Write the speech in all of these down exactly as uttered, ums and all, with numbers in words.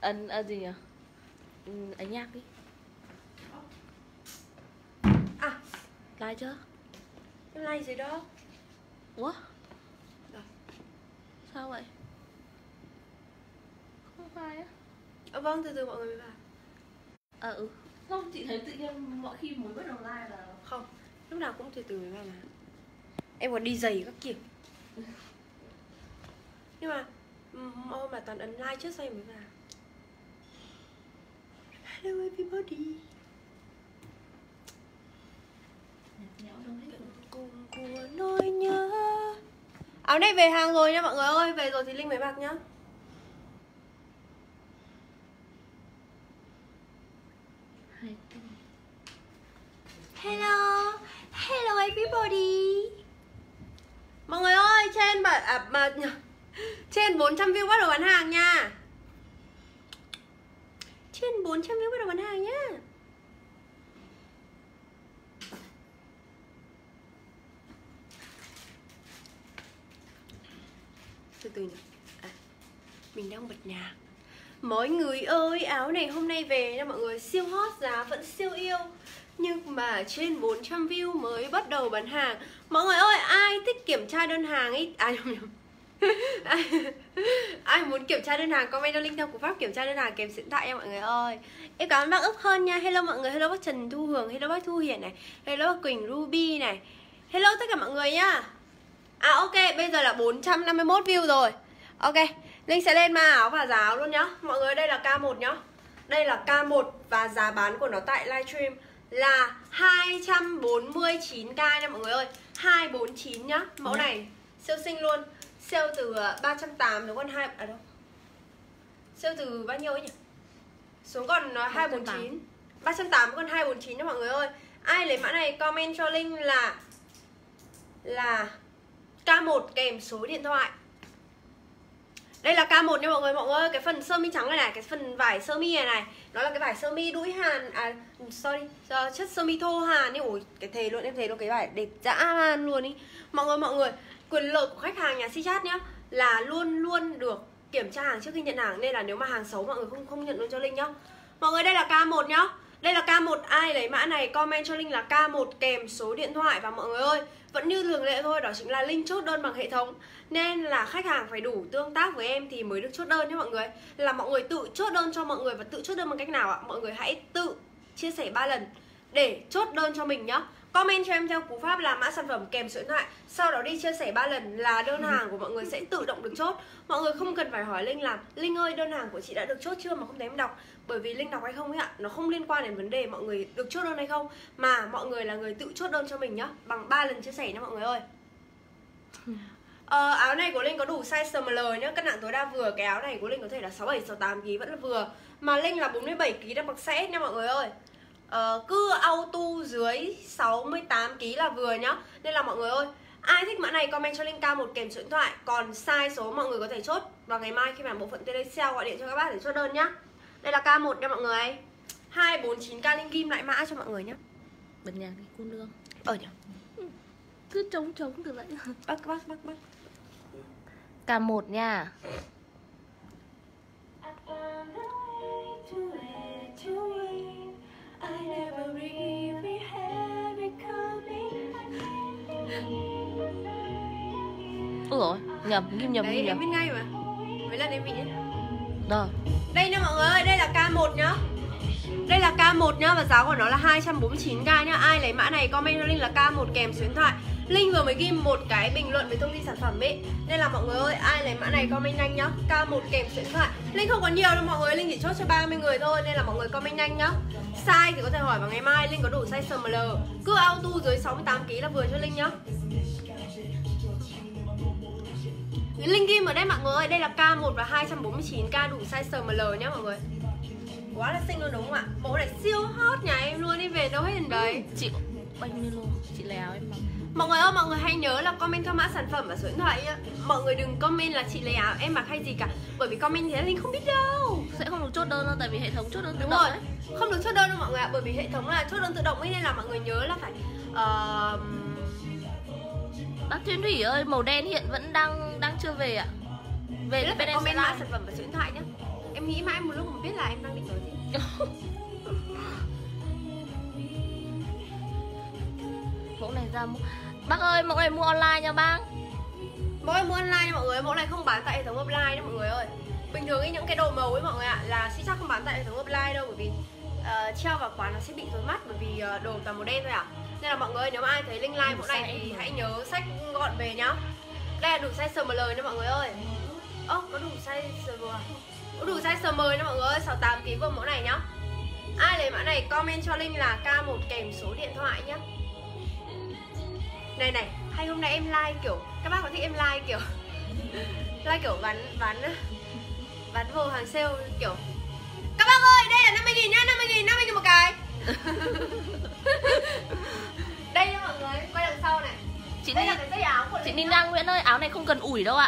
Ấn à, gì nhỉ? Ừ, ấn nhạc đi. À, like chưa? em like rồi đó. Ủa? Rồi. Sao vậy? Không phải á? À, vâng, từ từ mọi người mới vào. À ừ. Không, chị thấy tự nhiên mọi khi mới bắt đầu like là không, lúc nào cũng từ từ mới vào mà. Em còn đi giày các kiểu. Nhưng mà hôm mà toàn ấn like trước sau mới vào. Hello everybody. Cùng của nỗi nhớ. Áo này về hàng rồi nha mọi người ơi. Về rồi thì link mới mặc nhá. Hello. Hello everybody. Mọi người ơi, trên mà à, mà trên bốn trăm view bắt đầu bán hàng nha. Trên bốn trăm view bắt đầu bán hàng nhá. Từ từ nhỉ. À, mình đang bật nhạc. Mọi người ơi, áo này hôm nay về nha mọi người, siêu hot, giá vẫn siêu yêu. Nhưng mà trên bốn trăm view mới bắt đầu bán hàng. Mọi người ơi, ai thích kiểm tra đơn hàng ấy, à nhầm nhầm ai, ai muốn kiểm tra đơn hàng comment cho link theo cú pháp kiểm tra đơn hàng kèm số điện thoại nha mọi người ơi. Em cảm ơn bác Úc Hơn nha. Hello mọi người, hello bác Trần Thu Hường, hello bác Thu Hiển này, hello bác Quỳnh Ruby này, hello tất cả mọi người nhá. À ok, bây giờ là bốn trăm năm mươi mốt view rồi. Ok, link sẽ lên mã áo và giá áo luôn nhá. Mọi người đây là ca một nhá. Đây là ca một và giá bán của nó tại livestream là hai trăm bốn mươi chín k nha mọi người ơi. hai trăm bốn mươi chín nhá. Mẫu này siêu xinh luôn. Sale từ ba trăm tám mươi đúng còn hai à đâu. Sale từ bao nhiêu ấy nhỉ? Xuống còn hai trăm bốn mươi chín. ba trăm tám mươi còn hai trăm bốn mươi chín nha mọi người ơi. Ai lấy mã này comment cho link là là ca một kèm số điện thoại. Đây là ca một nha mọi người. Mọi người ơi, cái phần sơ mi trắng này này, cái phần vải sơ mi này này, nó là cái vải sơ mi đũi hàn, à sorry, chất sơ mi thô hàn ấy. Ủi, cái thề luôn, em thấy nó cái vải đẹp dã man luôn ý. Mọi người mọi người, quyền lợi của khách hàng nhà Chat nhá là luôn luôn được kiểm tra hàng trước khi nhận hàng, nên là nếu mà hàng xấu mọi người không không nhận luôn cho Linh nhá. Mọi người đây là ca một nhá. Đây là ca một, ai lấy mã này comment cho Linh là ca một kèm số điện thoại. Và mọi người ơi, vẫn như thường lệ thôi, đó chính là Linh chốt đơn bằng hệ thống. Nên là khách hàng phải đủ tương tác với em thì mới được chốt đơn nhé mọi người. Là mọi người tự chốt đơn cho mọi người. Và tự chốt đơn bằng cách nào ạ? Mọi người hãy tự chia sẻ ba lần để chốt đơn cho mình nhá. Comment cho em theo cú pháp là mã sản phẩm kèm số điện thoại, sau đó đi chia sẻ ba lần là đơn hàng của mọi người sẽ tự động được chốt. Mọi người không cần phải hỏi Linh là Linh ơi đơn hàng của chị đã được chốt chưa mà không thấy em đọc. Bởi vì Linh đọc hay không ấy ạ, nó không liên quan đến vấn đề mọi người được chốt đơn hay không, mà mọi người là người tự chốt đơn cho mình nhá, bằng ba lần chia sẻ nha mọi người ơi. Ờ, áo này của Linh có đủ size S M L nhá, cân nặng tối đa vừa. Cái áo này của Linh có thể là sáu mươi bảy, sáu mươi tám ki lô gam vẫn là vừa. Mà Linh là bốn mươi bảy ki lô gam đang mặc set nha mọi người ơi. Ờ, cứ auto dưới sáu mươi tám ki lô gam là vừa nhá. Nên là mọi người ơi, ai thích mã này comment cho Linh ca một kèm số điện thoại. Còn size số mọi người có thể chốt vào ngày mai khi mà bộ phận telesale gọi điện cho các bác để chốt đơn nhá. Đây là ca một nha mọi người. Hai trăm bốn mươi chín k Linh ghim lại mã cho mọi người nhá. bật nhạc đi cô nương. Ờ nhỉ. Cứ trống trống từ vậy. Bác bác bác bác. Ca một nha. Ôi rồi, nhầm, ghim nhầm. Đấy, ghim em nhầm. biết ngay mà. Mấy lần em bị ấy. Rồi. Đây nha mọi người ơi, đây là ca một nhá. Đây là ca một nhá, và giá của nó là hai trăm bốn mươi chín k nhá. Ai lấy mã này comment cho Linh là ca một kèm số điện thoại. Linh vừa mới ghim một cái bình luận với thông tin sản phẩm ấy, nên là mọi người ơi, ai lấy mã này comment nhanh nhá. ca một kèm số điện thoại. Linh không có nhiều đâu mọi người, Linh chỉ chốt cho ba mươi người thôi, nên là mọi người comment nhanh nhá. Size thì có thể hỏi vào ngày mai, Linh có đủ size S M L. Cứ auto dưới sáu mươi tám ki lô gam là vừa cho Linh nhá. Linh ghim ở đây mọi người ơi, đây là ca một và hai trăm bốn mươi chín k đủ size S M L nhá mọi người. Quá là xinh luôn đúng không ạ? Bộ này siêu hot nhà em luôn, đi về đâu hết đến đấy. Chị bao nhiêu luôn? Chị lấy áo em mặc. Mọi người ơi, mọi người hãy nhớ là comment theo mã sản phẩm và số điện thoại nhá. Mọi người đừng comment là chị lấy áo em mặc hay gì cả, bởi vì comment thế là Linh không biết đâu. Sẽ không được chốt đơn đâu, tại vì hệ thống chốt đơn tự Đúng động rồi, ấy. không được chốt đơn đâu mọi người ạ, bởi vì hệ thống là chốt đơn tự động ấy, nên là mọi người nhớ là phải uh... Bác Thuyên Thủy ơi, màu đen hiện vẫn đang đang chưa về ạ. Về là bên phải em sẽ comment mã like. sản phẩm và số điện thoại nhá. Em nghĩ mãi một lúc mà biết là em đang định nói gì. Mẫu này ra mua... Bác ơi, mẫu này mua online nha bác. Mẫu này mua online nha mọi người, mẫu này không bán tại hệ thống offline đâu mọi người ơi. Bình thường ấy, những cái đồ màu ấy mọi người ạ, là sẽ chắc không bán tại hệ thống offline đâu. Bởi vì uh, treo vào quán nó sẽ bị rối mắt. Bởi vì uh, đồ toàn màu đen thôi ạ. Nên là mọi người ơi, nếu mà ai thấy link like mẫu này thì hãy nhớ xách gọn về nhá. Đây là đủ size S M L nha mọi người ơi. Ơ, oh, có đủ size S M à? Có đủ size S M nha mọi người ơi, sáu mươi tám ki lô gam mẫu này nhá. Ai lấy mã này comment cho link là K một kèm số điện thoại nhá. Này này, hay hôm nay em like kiểu, các bác có thích em like kiểu like kiểu bán, bán bán vô hàng sale kiểu các bác ơi, đây là năm mươi nghìn nhá, năm mươi nghìn, năm mươi nghìn một cái. Đây nha mọi người, quay đằng sau này. Chị Đây Ninh, là cái dây áo của chị Ninh Đăng Nguyễn ơi, áo này không cần ủi đâu ạ.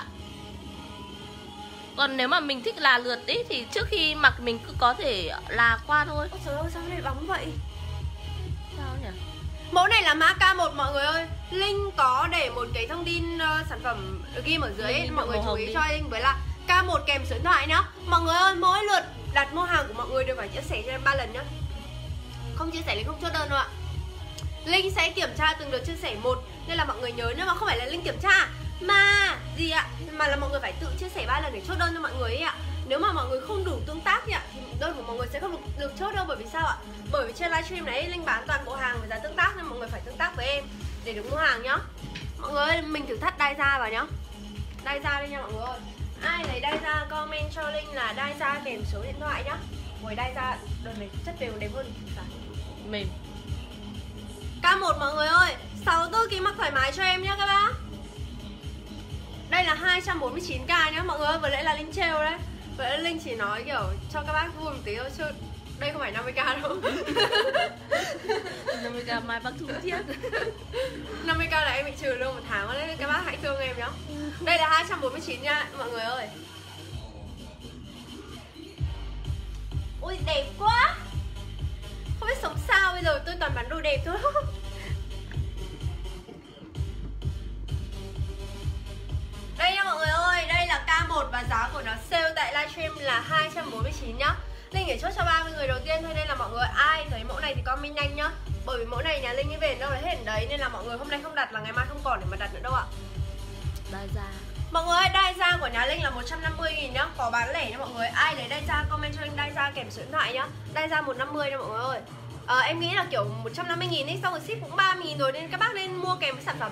Còn nếu mà mình thích là lượt ý thì trước khi mặc mình cứ có thể là qua thôi. Ôi trời ơi, sao này bóng vậy? Sao nhỉ? Mẫu này là mã K một mọi người ơi. Link có để một cái thông tin uh, sản phẩm ghi ở dưới ấy. Mọi người chú ý cho Link với là K một kèm số điện thoại nhá. Mọi người ơi, mỗi lượt đặt mua hàng của mọi người đều phải chia sẻ cho em ba lần nhá. Không chia sẻ thì không chốt đơn đâu ạ. Linh sẽ kiểm tra từng đợt chia sẻ một. Nên là mọi người nhớ, nhưng mà không phải là Linh kiểm tra mà gì ạ, mà là mọi người phải tự chia sẻ ba lần để chốt đơn cho mọi người ấy ạ. Nếu mà mọi người không đủ tương tác thì, thì đơn của mọi người sẽ không được, được chốt đâu. Bởi vì sao ạ? Bởi vì trên livestream này Linh bán toàn bộ hàng với giá tương tác, nên mọi người phải tương tác với em để được mua hàng nhá. Mọi người ơi, mình thử thắt đai da vào nhá. Đai da đi nha mọi người ơi. Ai lấy đai da comment cho Linh là đai da kèm số điện thoại nhá. Ngồi đai da đợt này chất đều đẹp hơn. Mềm. K một mọi người ơi, sáu mươi tư ki lô gam mặc thoải mái cho em nhá các bác. Đây là hai trăm bốn mươi chín k nhá mọi người ơi, vừa nãy là Linh trêu đấy. Vừa nãy Linh chỉ nói kiểu cho các bác vui một tí thôi chứ đây không phải năm mươi k đâu. năm mươi k mai bác thu thiết. năm mươi k là em bị trừ lương một tháng đấy, các bác hãy thương em nhá. Đây là hai trăm bốn mươi chín nha mọi người ơi. Ui đẹp quá. Không biết sống sao, bây giờ tôi toàn bán đồ đẹp thôi. Đây nha mọi người ơi, đây là K một và giá của nó sale tại livestream là hai trăm bốn mươi chín nhá. Linh để chốt cho ba mươi người đầu tiên thôi, nên là mọi người ai thấy mẫu này thì comment nhanh nhá. Bởi vì mẫu này nhà Linh về đâu là hết đấy, nên là mọi người hôm nay không đặt là ngày mai không còn để mà đặt nữa đâu ạ. Đai da. Mọi người ơi, đai da của nhà Linh là một trăm năm mươi nghìn nhá, có bán lẻ nha mọi người. Ai lấy đai da comment cho Linh đai da kèm số điện thoại nhá. Đai da một trăm năm mươi nha mọi người ơi. À, em nghĩ là kiểu một trăm năm mươi nghìn ấy, xong rồi ship cũng ba mươi nghìn rồi, nên các bác nên mua kèm với sản phẩm.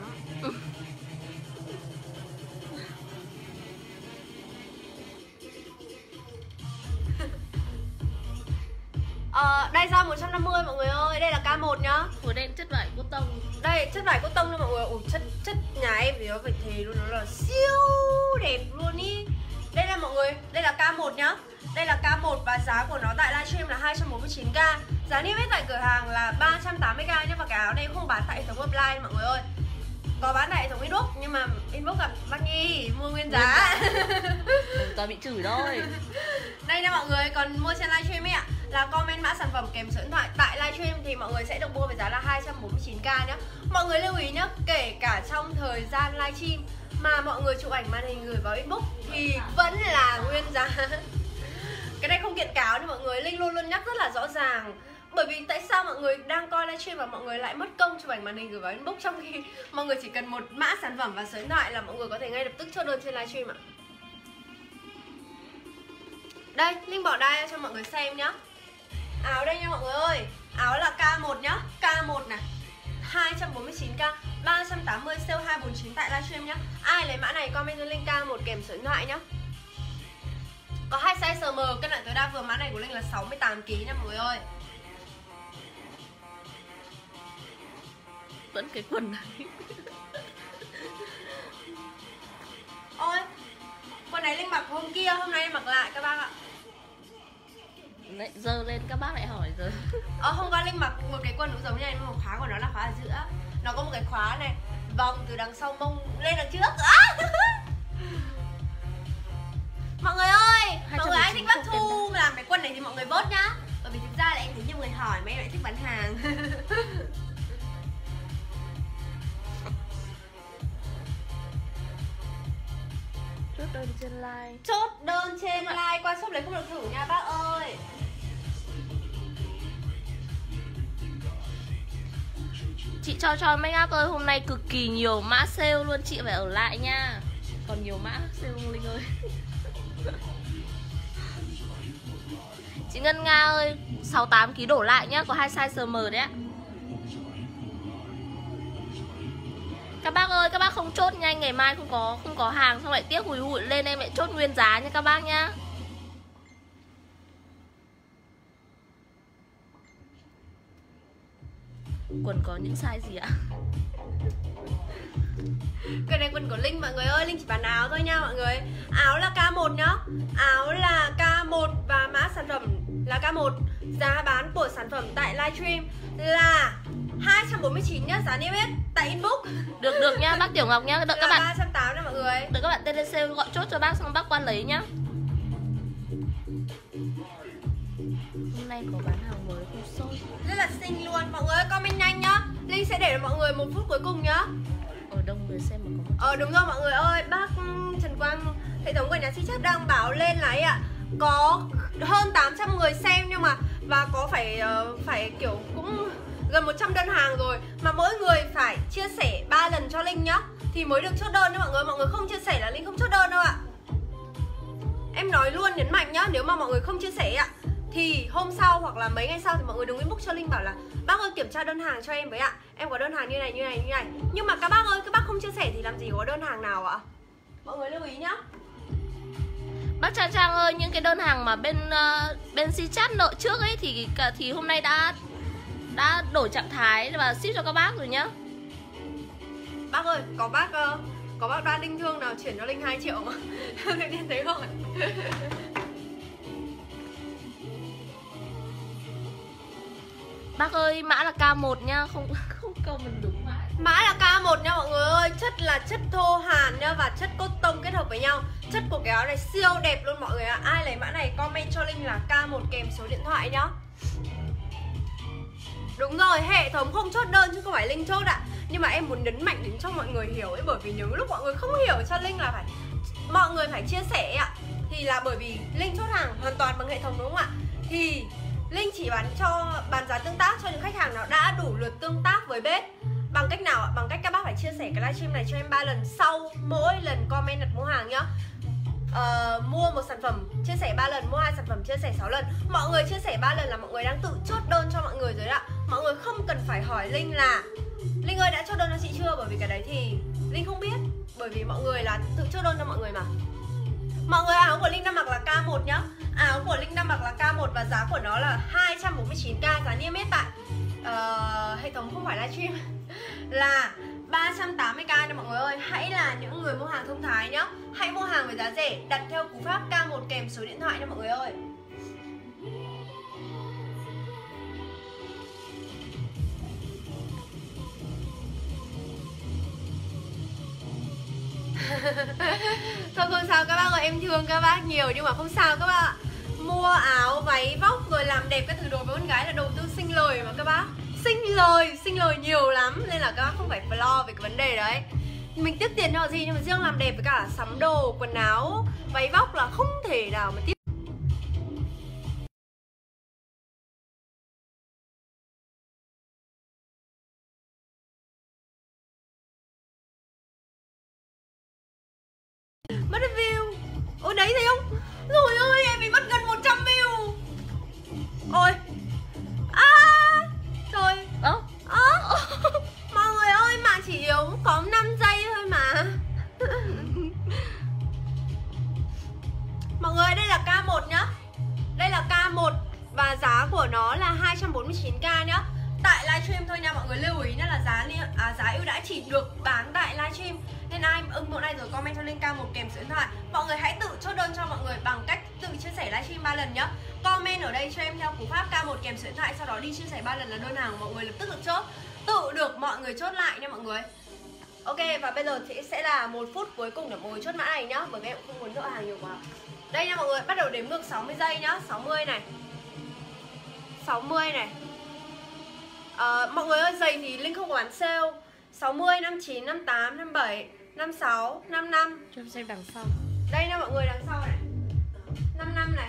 Ờ, đai da một trăm năm mươi mọi người ơi, đây là K một nhá. Màu đen chất vải cotton tông. Đây, chất vải cotton nha mọi người. Ủa, chất, chất nhà em thì nó phải thề luôn, nó là siêu đẹp luôn ý. Đây là mọi người, đây là K một nhá. Đây là K một và giá của nó tại livestream là hai trăm bốn mươi chín k. Giá niêm yết tại cửa hàng là ba trăm tám mươi k nhá. Và cái áo này không bán tại hệ thống offline mọi người ơi. Có bán tại hệ thống inbox, nhưng mà inbox gặp bác Nhi mua nguyên giá. Toàn bị chửi thôi. Đây nha mọi người, còn mua trên livestream ấy ạ, là comment mã sản phẩm kèm số điện thoại tại livestream thì mọi người sẽ được mua với giá là hai trăm bốn mươi chín k nhá. Mọi người lưu ý nhá, kể cả trong thời gian livestream mà mọi người chụp ảnh màn hình gửi vào inbox thì vẫn là nguyên giá. Cái này không kiện cáo nhưng mọi người, Linh luôn luôn nhắc rất là rõ ràng. Bởi vì tại sao mọi người đang coi livestream và mọi người lại mất công chụp ảnh màn hình gửi vào inbox, trong khi mọi người chỉ cần một mã sản phẩm và số điện thoại là mọi người có thể ngay lập tức chốt đơn trên livestream ạ. Đây, Linh bỏ đai cho mọi người xem nhá. Áo đây nha mọi người ơi. Áo là K một nhá, K một này, hai trăm bốn mươi chín k, ba trăm tám mươi, sale hai trăm bốn mươi chín tại livestream nhá. Ai lấy mã này comment cho Linh K một kèm số điện thoại nhá. Có hai size S M, cân nặng tối đa vừa mã này của Linh là sáu mươi tám ki lô gam nha mọi người ơi. Vẫn cái quần này. Ôi, quần này Linh mặc hôm kia, hôm nay em mặc lại các bác ạ. Lại dơ lên các bác lại hỏi rồi. Ờ, hôm qua Linh mặc một cái quần cũng giống như này, nhưng mà khóa của nó là khóa ở giữa. Nó có một cái khóa này vòng từ đằng sau mông lên đằng trước. À! Mọi người ơi, mọi người ai thích bác Thu làm cái quần này thì mọi người vote nhá. Bởi vì thực ra là em thấy nhiều người hỏi mà em lại thích bán hàng. Chốt đơn trên like. Chốt đơn trên like qua shop lấy không được thử nha bác ơi. Chị cho cho make up ơi, hôm nay cực kỳ nhiều mã sale luôn, chị phải ở lại nha. Còn nhiều mã sale không Linh ơi. Chị Ngân Nga ơi, sáu mươi tám ki lô gam đổ lại nhá, có hai size ét em đấy ạ. Các bác ơi, các bác không chốt nhanh, ngày mai không có không có hàng xong lại tiếc hùi hụi lên, em lại chốt nguyên giá nha các bác nhá. Quần có những size gì ạ? Cái này quần của Linh mọi người ơi, Linh chỉ bán áo thôi nha mọi người. Áo là K một nhá. Áo là K một và mã sản phẩm là K một. Giá bán của sản phẩm tại livestream là hai trăm bốn mươi chín nhá, giá niêm yết tại inbox. Được được nha, bác Tiểu Ngọc nhá, đợi các bạn ba trăm tám mươi nha mọi người. Đợi các bạn tê đê xê gọi chốt cho bác xong bác qua lấy nhá. Hôm nay có bán hàng mới không sôi. Rất là xinh luôn, mọi người ơi, comment nhanh nhá. Linh sẽ để cho mọi người một phút cuối cùng nhá. Ở đông người xem mà có một... Ờ đúng rồi mọi người ơi, bác Trần Quang, hệ thống của nhà sĩ chắc đang báo lên là ấy ạ, có hơn tám trăm người xem nhưng mà và có phải uh, phải kiểu cũng gần một trăm đơn hàng rồi, mà mỗi người phải chia sẻ ba lần cho Linh nhá thì mới được chốt đơn nha mọi người. Mọi người không chia sẻ là Linh không chốt đơn đâu ạ. Em nói luôn, nhấn mạnh nhá, nếu mà mọi người không chia sẻ ạ thì hôm sau hoặc là mấy ngày sau thì mọi người đừng inbox cho Linh bảo là bác ơi kiểm tra đơn hàng cho em với ạ, em có đơn hàng như này như này như này. Nhưng mà các bác ơi, các bác không chia sẻ thì làm gì có đơn hàng nào ạ? Mọi người lưu ý nhá. Bác Trang Trang ơi, những cái đơn hàng mà bên uh, bên Chat nợ trước ấy thì thì hôm nay đã đã đổi trạng thái và ship cho các bác rồi nhá. Bác ơi, có bác uh, có bác đoan Linh Thương nào chuyển cho Linh hai triệu mà. Tự nhiên thấy rồi. Bác ơi, mã là K một nha, không không comment đúng mã. Mã là K một nha mọi người ơi, chất là chất thô hàn nha và chất cotton kết hợp với nhau. Chất của cái áo này siêu đẹp luôn mọi người ạ. Ai lấy mã này comment cho Linh là K một kèm số điện thoại nhá. Đúng rồi, hệ thống không chốt đơn chứ không phải Linh chốt ạ. Nhưng mà em muốn nhấn mạnh đến cho mọi người hiểu ấy, bởi vì những lúc mọi người không hiểu cho Linh là phải mọi người phải chia sẻ ạ. Thì là bởi vì Linh chốt hàng hoàn toàn bằng hệ thống đúng không ạ? Thì Linh chỉ bán cho bán giá tương tác cho những khách hàng nào đã đủ lượt tương tác với bếp. Bằng cách nào ạ? Bằng cách các bác phải chia sẻ cái livestream này cho em ba lần sau mỗi lần comment đặt mua hàng nhá. Uh, mua một sản phẩm chia sẻ ba lần, mua hai sản phẩm chia sẻ sáu lần. Mọi người chia sẻ ba lần là mọi người đang tự chốt đơn cho mọi người rồi ạ. Mọi người không cần phải hỏi Linh là Linh ơi đã chốt đơn cho chị chưa, bởi vì cái đấy thì Linh không biết, bởi vì mọi người là tự chốt đơn cho mọi người mà. Mọi người, áo của Linh đang mặc là K một nhá. Áo của Linh đang mặc là K một và giá của nó là hai trăm bốn mươi chín k, giá niêm yết tại uh, hệ thống không phải livestream là ba trăm tám mươi k nha mọi người ơi. Hãy là những người mua hàng thông thái nhá. Hãy mua hàng với giá rẻ, đặt theo cú pháp K một kèm số điện thoại nha mọi người ơi. Thôi không sao các bác ơi, em thương các bác nhiều nhưng mà không sao các bác ạ. Mua áo, váy, vóc rồi làm đẹp các thứ đồ với con gái là đầu tư sinh lời mà các bác. Sinh lời, sinh lời nhiều lắm. Nên là các bác không phải lo về cái vấn đề đấy. Mình tiếc tiền cho gì, nhưng mà riêng làm đẹp với cả sắm đồ, quần áo, váy vóc là không thể nào mà tiếc. Mất view. Ôi đấy thấy không? Rồi ơi, em bị mất gần một trăm view. Ôi. À, trời. Ơ à, mọi người ơi, mạng chỉ yếu có năm giây thôi mà. Mọi người, đây là K một nhá. Đây là K một và giá của nó là hai trăm bốn mươi chín k nhá. Tại livestream thôi nha, mọi người lưu ý nhá, là giá à, giá ưu đãi chỉ được bán tại livestream. Nên ai ưng bộ này rồi comment cho Linh K một kèm số điện thoại. Mọi người hãy tự chốt đơn cho mọi người bằng cách tự chia sẻ livestream ba lần nhá. Comment ở đây cho em theo cú pháp K một kèm số điện thoại, sau đó đi chia sẻ ba lần là đơn hàng của mọi người lập tức được chốt. Tự được mọi người chốt lại nha mọi người. Ok, và bây giờ thì sẽ là một phút cuối cùng để mọi người chốt mã này nhá, bởi vì em cũng không muốn đỡ hàng nhiều quá. Đây nha mọi người, bắt đầu đếm ngược sáu mươi giây nhá. Sáu mươi này, sáu mươi này. à, Mọi người ơi, giày thì Linh không có bán sale. Sáu mươi, năm mươi chín, năm mươi tám, năm mươi bảy, năm mươi sáu, năm mươi lăm. Cho em xem đằng sau. Đây nha mọi người, đằng sau này năm mươi lăm này,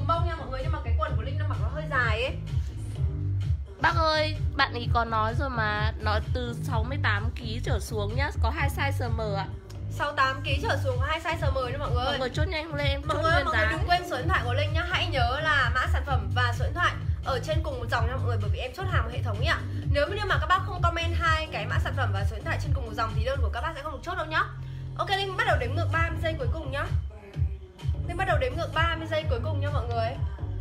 bông nha mọi người, nhưng mà cái quần của Linh đang mặc nó hơi dài ấy. Bác ơi, bạn ý có nói rồi mà, nói từ sáu mươi tám ki lô gam trở xuống nhá, có hai size M ạ. sáu mươi tám ki lô gam trở xuống có hai size M nha mọi người. Mọi người chốt nhanh lên, em Mọi chốt người ơi, nguyên mọi người giá. đừng quên số điện thoại của Linh nhá. Hãy nhớ là mã sản phẩm và số điện thoại ở trên cùng một dòng nha mọi người, bởi vì em chốt hàng một hệ thống nhá. Nếu như mà các bác không comment hai cái mã sản phẩm và số điện thoại trên cùng một dòng thì đơn của các bác sẽ không được chốt đâu nhá. Ok, Linh bắt đầu đếm ngược ba mươi giây cuối cùng nhá. Linh bắt đầu đếm ngược ba mươi giây cuối cùng nha mọi người.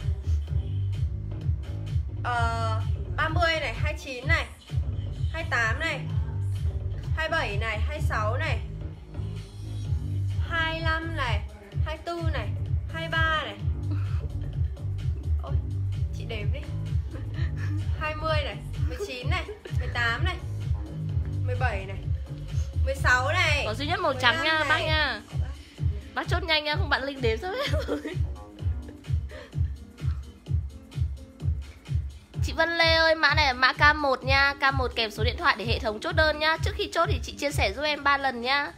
Ờ, ba mươi này, hai mươi chín này, hai mươi tám này, hai mươi bảy này, hai mươi sáu này, hai mươi lăm này, hai mươi tư này, hai mươi ba này. Ôi, chị đếm đi. hai mươi này, mười chín này, mười tám này, mười bảy này, mười sáu này. Có duy nhất màu trắng nha bác nha. Bác chốt nhanh nha, không bạn Linh đếm sắp hết rồi. Chị Vân Lê ơi, mã này là mã K một nha, K một kèm số điện thoại để hệ thống chốt đơn nhá. Trước khi chốt thì chị chia sẻ giúp em ba lần nhá.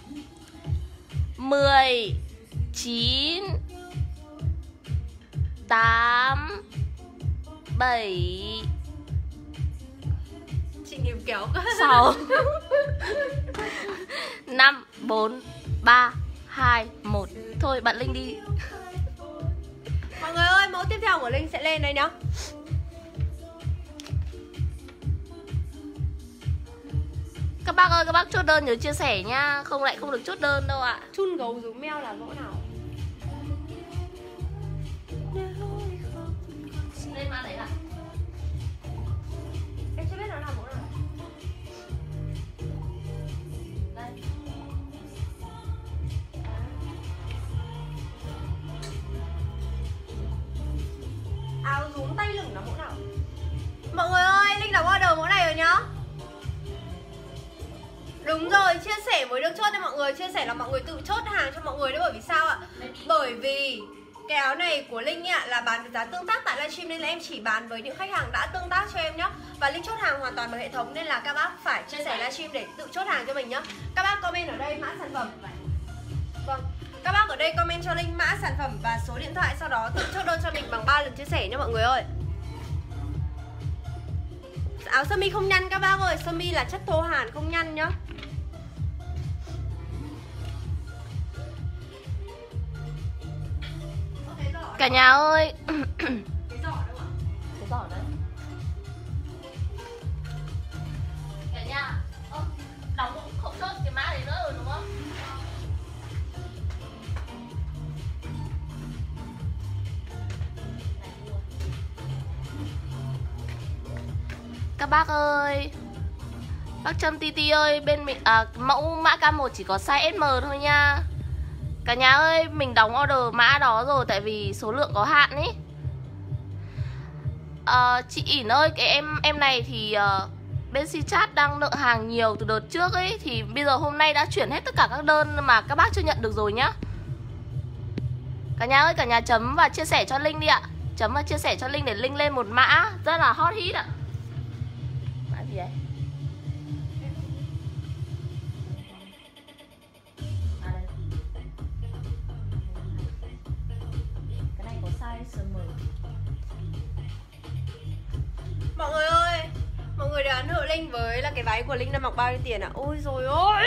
Mười, chín, tám, bảy, chị niềm kéo quá. sáu, năm, bốn, ba, hai, một. Thôi bạn Linh đi. Mọi người ơi, mẫu tiếp theo của Linh sẽ lên đây nhá. Các bác ơi, các bác chốt đơn nhớ chia sẻ nha, không lại không được chốt đơn đâu ạ. Chun gấu giống mèo là mẫu nào? Lên mã đấy ạ. Em chưa biết nó là mẫu nào. Đây. Áo rúm tay lửng là mẫu nào? Mọi người ơi, Linh đóng order mẫu này rồi nhá. Đúng rồi, chia sẻ mới được chốt cho mọi người. Chia sẻ là mọi người tự chốt hàng cho mọi người đấy. Bởi vì sao ạ? Bởi vì cái áo này của Linh ạ là bán với giá tương tác tại livestream, nên là em chỉ bán với những khách hàng đã tương tác cho em nhá. Và Linh chốt hàng hoàn toàn bằng hệ thống, nên là các bác phải chia sẻ livestream để tự chốt hàng cho mình nhá. Các bác comment ở đây mã sản phẩm. Vâng, các bác ở đây comment cho Linh mã sản phẩm và số điện thoại, sau đó tự chốt đơn cho mình bằng ba lần chia sẻ nha mọi người ơi. Áo sơ mi không nhăn các bác ơi, sơ mi là chất thô hàn không nhăn nhá. Cả nhà ơi. Cái giỏ đâu ạ? Cái giỏ đấy. Cả nhà. Ơ, đóng cũng không chốt cái mã đấy nữa rồi đúng không? Các bác ơi, bác Trâm Titi ơi, bên mình à, mẫu mã K một chỉ có size S M thôi nha. Cả nhà ơi, mình đóng order mã đó rồi tại vì số lượng có hạn ý. à, Chị ỉn ơi, cái em em này thì uh, bên Si Chat đang nợ hàng nhiều từ đợt trước ấy, thì bây giờ hôm nay đã chuyển hết tất cả các đơn mà các bác chưa nhận được rồi nhá. Cả nhà ơi, cả nhà chấm và chia sẻ cho Linh đi ạ. Chấm và chia sẻ cho Linh để Linh lên một mã rất là hot hit ạ. Mã gì đấy? À đây. Cái này có size M. Mọi người ơi, mọi người đoán hộ Linh với là cái váy của Linh đang mặc bao nhiêu tiền ạ? À? Ôi rồi ôi.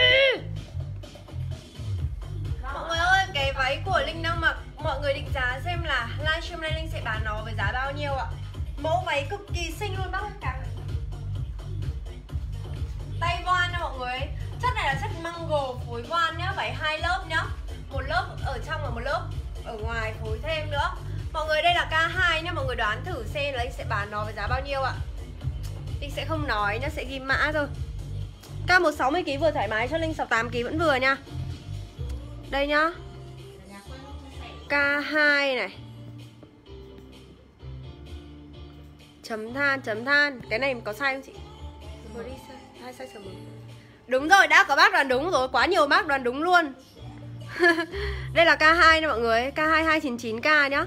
Mọi người ơi, cái váy của Linh đang mặc, mọi người định giá xem là livestream này Linh sẽ bán nó với giá bao nhiêu ạ? Mẫu váy cực kỳ xinh luôn bác ơi, cả tay voan nha mọi người. Chất này là chất mango phối voan nhá, váy hai lớp nhá. Một lớp ở trong và một lớp ở ngoài phối thêm nữa. Mọi người đây là K hai nhá, mọi người đoán thử xem là Linh sẽ bán nó với giá bao nhiêu ạ? Linh sẽ không nói nhá, sẽ ghi mã thôi. K một sáu mươi ki lô gam vừa thoải mái cho Linh, sáu mươi tám ki lô gam vẫn vừa nha. Đây nhá. K hai này. Chấm than, chấm than. Cái này có sai không chị? Vừa đi sai, hai sai sớm. Đúng rồi, đã có bác đoán đúng rồi, quá nhiều bác đoán đúng luôn. Đây là K hai nha mọi người, K hai hai chín chín K nhá.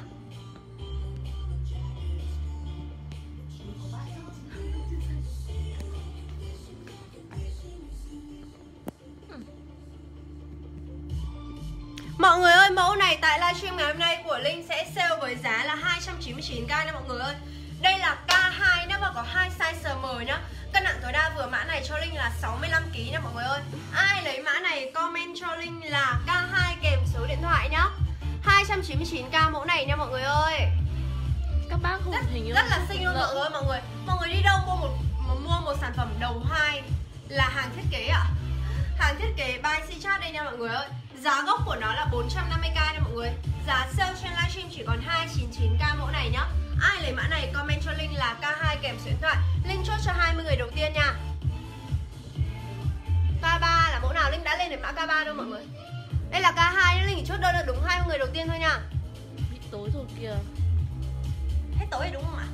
Mọi người ơi, mẫu này tại livestream ngày hôm nay của của Linh sẽ sale với giá là hai trăm chín mươi chín k nha mọi người ơi. Đây là K hai nhá và có hai size M nhá. Cân nặng tối đa vừa mã này cho Linh là sáu mươi lăm ki lô gam nha mọi người ơi. Ai lấy mã này comment cho Linh là K hai kèm số điện thoại nhá. hai trăm chín mươi chín k mẫu này nha mọi người ơi. Các bác Rất, hình như rất là xinh luôn mọi người ơi. Mọi người mọi người đi đâu mua một mua một sản phẩm đầu hai là hàng thiết kế ạ. À? Hàng thiết kế by Chat đây nha mọi người ơi. Giá gốc của nó là bốn trăm năm mươi k nha mọi người. Giá sale trên livestream chỉ còn hai trăm chín mươi chín k mẫu này nhá. Ai lấy mã này comment cho Linh là K hai kèm số điện thoại. Linh chốt cho hai mươi người đầu tiên nha. K ba là mẫu nào? Linh đã lên được mã K ba đâu mọi người. Đây là K hai, Linh chỉ chốt đơn là đúng hai mươi người đầu tiên thôi nha. bị tối rồi kìa. Hết tối rồi đúng không ạ?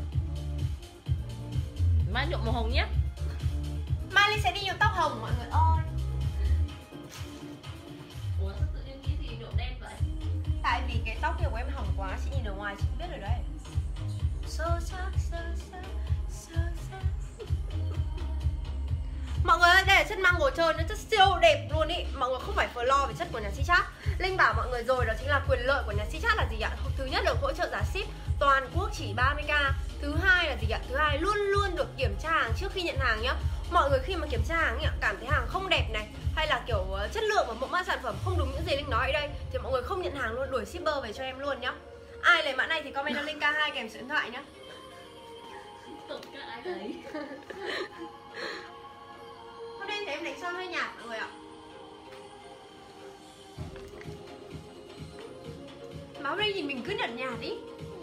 Mai nhuộm màu hồng nhé. Mai Linh sẽ đi nhuộm tóc hồng mọi người ơi. Ủa sao tự nhiên nghĩ gì nhuộm đen vậy? Tại vì cái tóc kia của em hồng quá, chị nhìn ở ngoài chị biết rồi đấy. Sơ sắc, sơ sắc, sơ sắc. Mọi người ơi, đây là chất mango trơn, nó chất siêu đẹp luôn ý. Mọi người không phải lo về chất của nhà Chat. Linh bảo mọi người rồi, đó chính là quyền lợi của nhà Chat là gì ạ? Thứ nhất là hỗ trợ giá ship toàn quốc chỉ ba mươi k. Thứ hai là gì ạ? Thứ hai luôn luôn được kiểm tra hàng trước khi nhận hàng nhá. Mọi người khi mà kiểm tra hàng nhá, cảm thấy hàng không đẹp này, hay là kiểu chất lượng và mẫu mã sản phẩm không đúng những gì Linh nói ở đây, thì mọi người không nhận hàng luôn, đuổi shipper về cho em luôn nhá. Ai lấy mã này thì comment cho Linh K hai kèm số điện thoại nhá. Tổng các ai đấy. Hôm nay thì em đánh son hơi nhạt mọi người ạ. Máu đây thì mình cứ nhạt nhạt đi.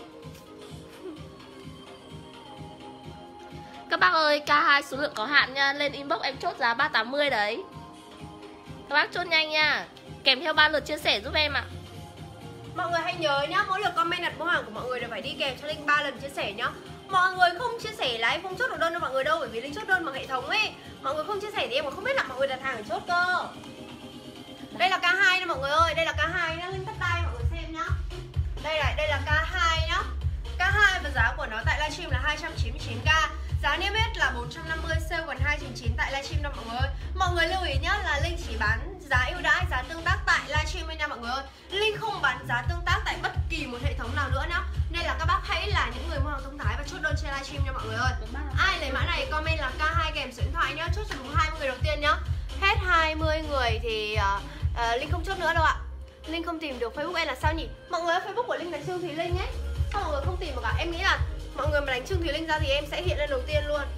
Các bác ơi, K hai số lượng có hạn nha. Lên inbox em chốt giá ba trăm tám mươi đấy. Các bác chốt nhanh nha. Kèm theo ba lượt chia sẻ giúp em ạ. Mọi người hãy nhớ nhá, mỗi lượt comment đặt mua hàng của mọi người đều phải đi kèm cho Linh ba lần chia sẻ nhá. Mọi người không chia sẻ là em không chốt được đơn cho mọi người đâu. Bởi vì Linh chốt đơn bằng hệ thống ấy. Mọi người không chia sẻ thì em còn không biết là mọi người đặt hàng để chốt cơ. Đây là K hai nha mọi người ơi. Đây là K hai nhá, Linh tắt tay mọi người xem nhá. Đây này, đây là K hai nhá. K hai và giá của nó tại livestream là hai trăm chín mươi chín k. Giá niêm yết là bốn trăm năm mươi, sale còn hai trăm chín mươi chín tại livestream đâu mọi người ơi. Mọi người lưu ý nhá là Linh chỉ bán giá ưu đãi, giá tương tác tại livestream thôi nha mọi người ơi. Linh không bán giá tương tác tại bất kỳ một hệ thống nào nữa nhá. Nên là các bác hãy là những người mua hàng thông thái và chốt đơn trên livestream nha mọi người ơi. Ai lấy mã này comment là K hai kèm số điện thoại nhá, chốt cho đúng hai mươi người đầu tiên nhá. Hết hai mươi người thì uh, uh, Linh không chốt nữa đâu ạ. Linh không tìm được Facebook em là sao nhỉ? Mọi người ơi, Facebook của Linh là Trương Thùy Linh ấy. Sao mọi người không tìm được cả? Em nghĩ là mọi người mà đánh Trương Thùy Linh ra thì em sẽ hiện lên đầu tiên luôn.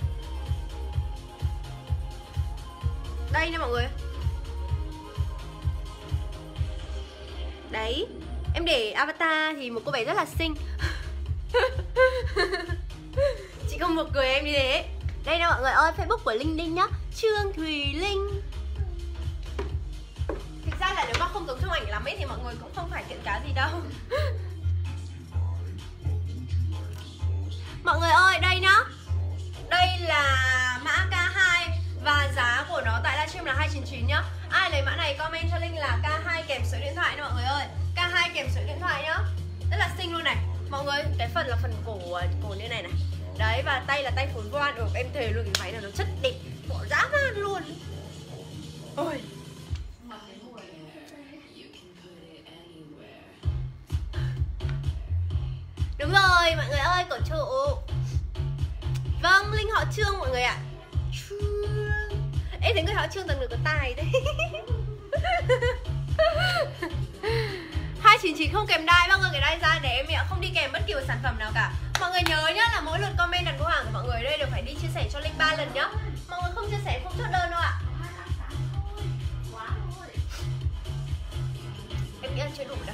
Đây nha mọi người. Đấy, em để avatar thì một cô bé rất là xinh. Chị không một cười em như thế. Đây nha mọi người ơi, Facebook của Linh Linh nhá, Trương Thùy Linh. Thực ra là nếu mà không giống trong ảnh lắm ấy thì mọi người cũng không phải kiện cá gì đâu. Mọi người ơi, đây nhá. Đây là mã K hai và giá của nó tại livestream là hai trăm chín mươi chín nhá. Ai lấy mã này comment cho Linh là K hai kèm số điện thoại nha mọi người ơi. K hai kèm số điện thoại nhá. Rất là xinh luôn này. Mọi người, cái phần là phần cổ cổ như này này. Đấy, và tay là tay phối voan. Ừ, em thề luôn, cái váy này nó chất đẹp, bỏ dã man luôn. Ôi. Đúng rồi, mọi người ơi, cổ trụ. Vâng, Linh họ Trương mọi người ạ. Trương. Em thấy người họ Trương toàn người có tài đấy. hai trăm chín mươi chín không kèm đai. Vâng ơi, cái đai ra để em ạ, không đi kèm bất kỳ một sản phẩm nào cả. Mọi người nhớ nhá là mỗi lượt comment đặt mua hàng của mọi người đây đều phải đi chia sẻ cho Linh ba lần nhá. Mọi người không chia sẻ không chốt đơn đâu ạ. Em nghĩ là chưa đủ đâu.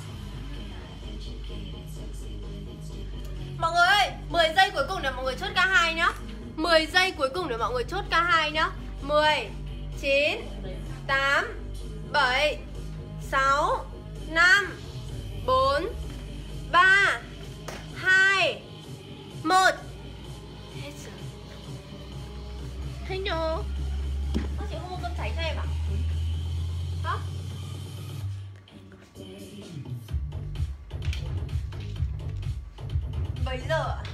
Mọi người ơi, mười giây cuối cùng để mọi người chốt K hai nhá. mười giây cuối cùng để mọi người chốt K hai nhá. Mười, chín, tám, bảy, sáu, năm, bốn, ba, hai, một. Hết giờ. Hey nhô. Ơ, chị không mua cơm cháy cho em à? Hả? Mấy giờ ạ?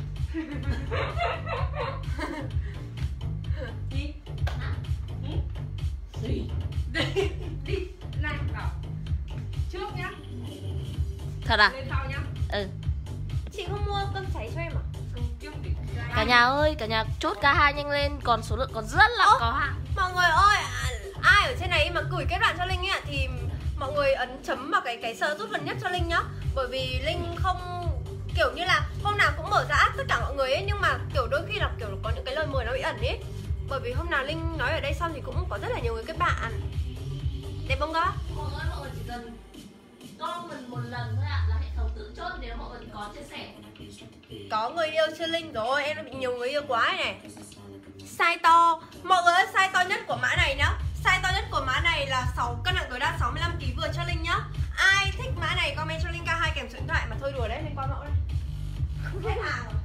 Đi. Hả? Đi. Đi. Đi. Này, bảo. Trước nhá. Thật à? Lên sau nhá. Ừ. Chị không mua cơm cháy cho em à? Cả nhà ơi, cả nhà chốt ca hai nhanh lên, còn số lượng còn rất là Ô, có hạn. Mọi người ơi, ai ở trên này mà gửi kết bạn cho Linh ấy thì mọi người ấn chấm vào cái cái sơ tốt gần nhất cho Linh nhá. Bởi vì Linh không kiểu như là hôm nào cũng mở ra app tất cả mọi người ấy, nhưng mà kiểu đôi khi là kiểu có những cái lời mời nó bị ẩn ấy. Bởi vì hôm nào Linh nói ở đây xong thì cũng có rất là nhiều người kết bạn. Đẹp không các bác? Mọi người, mọi người chỉ cần comment một lần thôi ạ, là hệ thống tự chốt nếu mọi người có chia sẻ. Có người yêu chưa Linh rồi, em đã bị nhiều người yêu quá này, này. Size to, mọi người ơi, size to nhất của mã này nhá. Size to nhất của mã này là sáu cân nặng tối đa sáu mươi lăm ki lô gam vừa cho Linh nhá. Ai thích mã này comment cho Linh ca hai kèm số điện thoại mà thôi đùa đấy, Linh qua mẫu đây. Hết hàng rồi.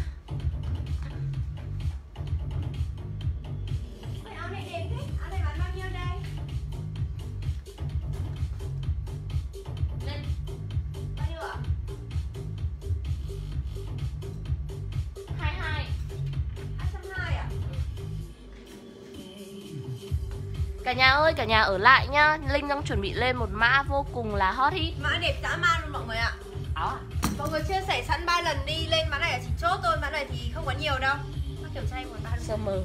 Áo này đẹp thế, áo này bán bao nhiêu đây? Lên Bao nhiêu ạ? hai mươi hai. hai trăm hai mươi ạ? Cả nhà ơi, cả nhà ở lại nhá. Linh đang chuẩn bị lên một mã vô cùng là hot hit. Mã đẹp dã man luôn mọi người ạ. Áo à? Mọi người chia sẻ sẵn ba lần đi, lên mã này là chỉ chốt thôi, mã này thì không có nhiều đâu. Các kiểu chay một ba Sơ mờ.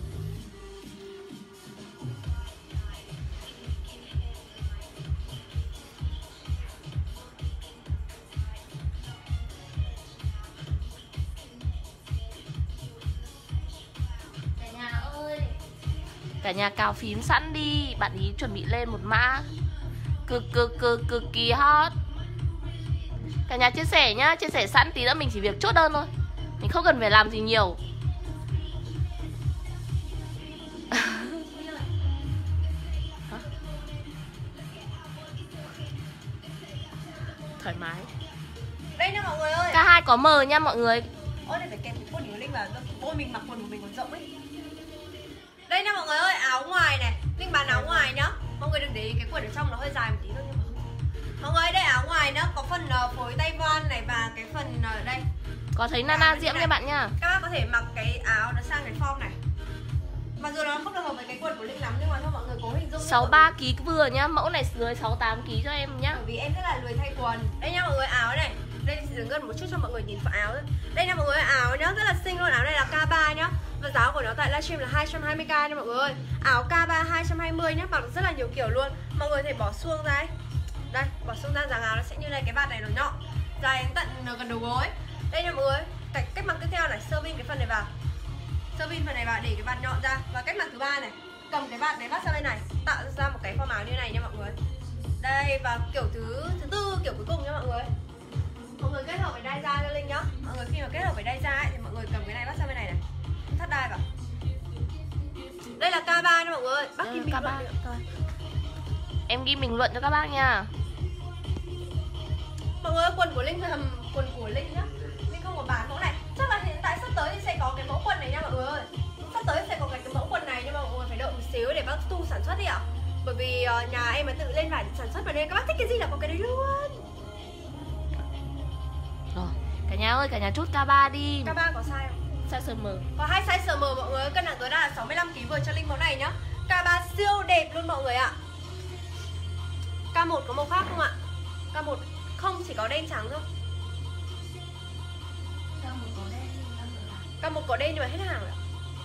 Cả nhà ơi, cả nhà cào phím sẵn đi, bạn ý chuẩn bị lên một mã cực cực cực cực kỳ hot. Cả nhà chia sẻ nhá, chia sẻ sẵn tí nữa mình chỉ việc chốt đơn thôi. Mình không cần phải làm gì nhiều. Thoải mái. Đây nha mọi người ơi. Ca hai có M nha mọi người. Ôi này phải kèm cái quần của Linh vào, ôi mình mặc quần của mình còn rộng ấy. Đây nha mọi người ơi, áo ngoài này, Linh bán áo ngoài nhá. Mọi người đừng để ý cái quần ở trong nó hơi dài một tí thôi nhưng mà không. Mọi người đây áo ngoài nó có phần uh, phối tay voan này và cái phần uh, đây. Có thấy Nana Diễm nha bạn nha. Các bác có thể mặc cái áo nó sang cái form này. Mặc dù nó không được hợp với cái quần của Linh lắm nhưng mà thôi mọi người cố hình dung. sáu mươi ba ki lô gam vừa nhá, mẫu này dưới sáu mươi tám ki lô gam cho em nhá. Bởi vì em rất là lười thay quần. Đây nha mọi người, áo này. Đây chỉ dừng gần một chút cho mọi người nhìn vào áo thôi. Đây nha mọi người, áo nhá, rất là xinh luôn. Áo này là K ba nhá. Và giá của nó tại livestream là hai trăm hai mươi k nha mọi người ơi. Áo K ba hai trăm hai mươi nhá, mặc rất là nhiều kiểu luôn. Mọi người có thể bỏ suông ra ấy. Đây, bỏ suông ra dáng áo nó sẽ như này, cái vạt này nó nhọn, dài đến tận gần đầu gối. Đây nha mọi người, cách, cách mặc tiếp theo này, sơ vin cái phần này vào. Sơ vin phần này vào để cái vạt nhọn ra. Và cách mặc thứ ba này, cầm cái vạt này vắt sang bên này, tạo ra một cái form áo như này nha mọi người. Đây, và kiểu thứ thứ tư, kiểu cuối cùng nha mọi người. Mọi người kết hợp với đai da cho Linh nhá. Mọi người khi mà kết hợp với đai da ấy, thì mọi người cầm cái này bắt sang bên này này, thắt đai vào. Đây là K ba nha mọi người ơi. Bác ghi bình luận thôi. Em ghi bình luận cho các bác nha. Mọi người ơi, quần của Linh là quần của Linh nhá. Linh không có bán mẫu này. Chắc là hiện tại sắp tới thì sẽ có cái mẫu quần này nha mọi người ơi. Sắp tới sẽ có cái, cái mẫu quần này nhưng mà mọi người phải đợi một xíu để bác tu sản xuất đi ạ. Bởi vì uh, nhà em mới tự lên vải sản xuất và nên các bác thích cái gì là có cái đấy luôn. Rồi, cả nhà ơi, cả nhà chốt K ba đi. K ba có size không? Size M. Có hai size M mọi người ơi, cân nặng tối đa là sáu mươi lăm ki lô gam vừa cho Linh mẫu này nhá. K ba siêu đẹp luôn mọi người ạ. K một có màu khác không ạ? K một không, chỉ có đen trắng thôi. K một có đen nhưng mà hết hàng rồi.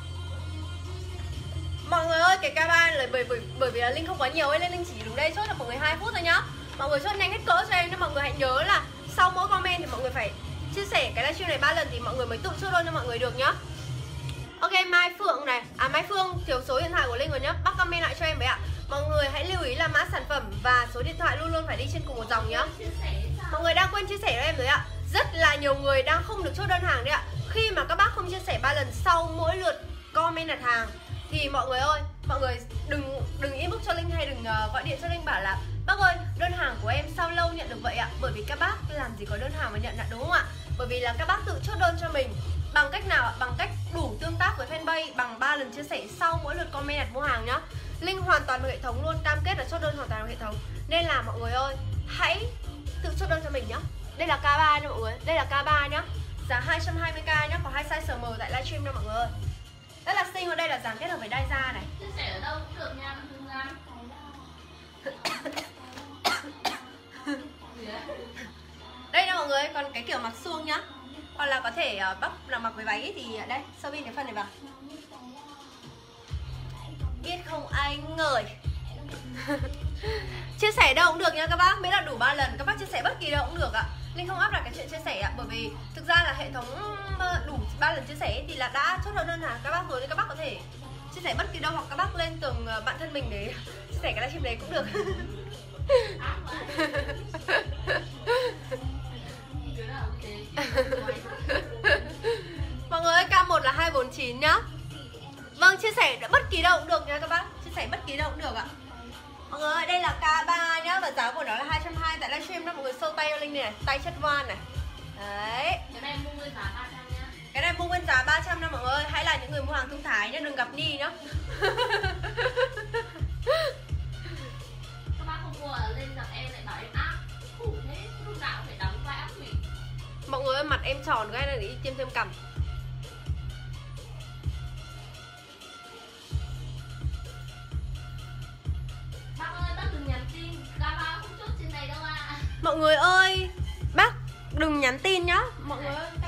Mọi người ơi, cái K ba là bởi bởi bởi vì là Linh không quá nhiều ấy nên Linh chỉ đứng đây chốt cho mọi người hai phút thôi nhá. Mọi người chốt nhanh hết cỡ cho em nhưng mọi người hãy nhớ là sau mỗi comment thì mọi người phải chia sẻ cái livestream này ba lần thì mọi người mới tự chốt đơn cho mọi người được nhá. Ok, Mai Phượng này, à Mai Phương thiếu số điện thoại của Linh rồi nhá. Bác comment lại cho em với ạ. Mọi người hãy lưu ý là mã sản phẩm và số điện thoại luôn luôn phải đi trên cùng một dòng nhá. Mọi người đang quên chia sẻ cho em rồi ạ. Rất là nhiều người đang không được chốt đơn hàng đấy ạ. Khi mà các bác không chia sẻ ba lần sau mỗi lượt comment đặt hàng thì mọi người ơi, mọi người đừng đừng inbox cho Linh hay đừng uh, gọi điện cho Linh bảo là bác ơi, đơn hàng của em sao lâu nhận được vậy ạ? Bởi vì các bác làm gì có đơn hàng mà nhận ạ, đúng không ạ? Bởi vì là các bác tự chốt đơn cho mình. Bằng cách nào ạ? Bằng cách đủ tương tác với fanpage bằng ba lần chia sẻ sau mỗi lượt comment đặt mua hàng nhá. Linh hoàn toàn bằng hệ thống luôn, cam kết là chốt đơn hoàn toàn bằng hệ thống. Nên là mọi người ơi, hãy tự chốt đơn cho mình nhá. Đây là K ba nha mọi người, đây là K ba nhá. Giá hai trăm hai mươi k nhá, có hai size M tại livestream nha mọi người ơi. Rất là xinh, ở đây là dáng kết hợp với đai da này. Chia sẻ ở đâu cũng được nha, Hương Lan. Đây nha mọi mọi người. Còn cái kiểu mặc suông nhá, hoặc là có thể uh, bắp là mặc với váy ấy, thì đây, sơ bin cái phần này vào. Biết không anh ơi. Chia sẻ đâu cũng được nha các bác, miễn là đủ ba lần, các bác chia sẻ bất kỳ đâu cũng được ạ. Linh không áp đặt cái chuyện chia sẻ ạ, bởi vì thực ra là hệ thống đủ ba lần chia sẻ thì là đã chốt đơn hàng các bác rồi, nên các bác có thể chia sẻ bất kỳ đâu, hoặc các bác lên tường bạn thân mình để chia sẻ cái livestream đấy cũng được. Mọi người ơi, K một là hai bốn chín nhá. Vâng, chia sẻ bất kỳ đâu cũng được nha các bác, chia sẻ bất kỳ đâu cũng được ạ. Mọi người ơi, đây là K ba nhá, và giá của nó là hai trăm hai mươi tại livestream đó. Mọi người sâu tay cho Linh này, tay chất voan này. Đấy. Cái này mua nguyên giá ba trăm nhá. Cái này mua nguyên giá ba trăm nha mọi người ơi, hãy là những người mua hàng thông thái nhá, đừng gặp Ni nhá. Các bác không mua là lên gặp em lại bảo em ác. Khủ thế, lúc nào cũng phải đóng vai ác quỷ. Mọi người ơi, mặt em tròn cái này đi tiêm thêm cằm. Mọi người ơi, bác đừng nhắn tin nhá. Mọi người ơi,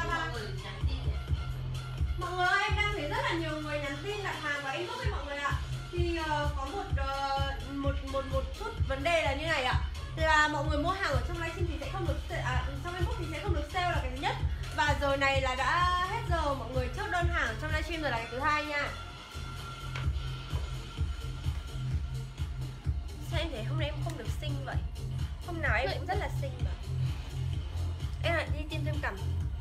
mọi người ơi, em đang thấy rất là nhiều người nhắn tin đặt hàng và inbox với mọi người ạ. Thì uh, có một, uh, một một một chút vấn đề là như này ạ. Là mọi người mua hàng ở trong livestream thì sẽ không được à, trong inbox thì sẽ không được sale là cái thứ nhất. Và giờ này là đã hết giờ mọi người chốt đơn hàng ở trong livestream rồi là cái thứ hai nha. Sao em thấy hôm nay em không được xinh vậy? Hôm nào em cũng rất là xinh mà. Em lại đi tiêm thêm cằm.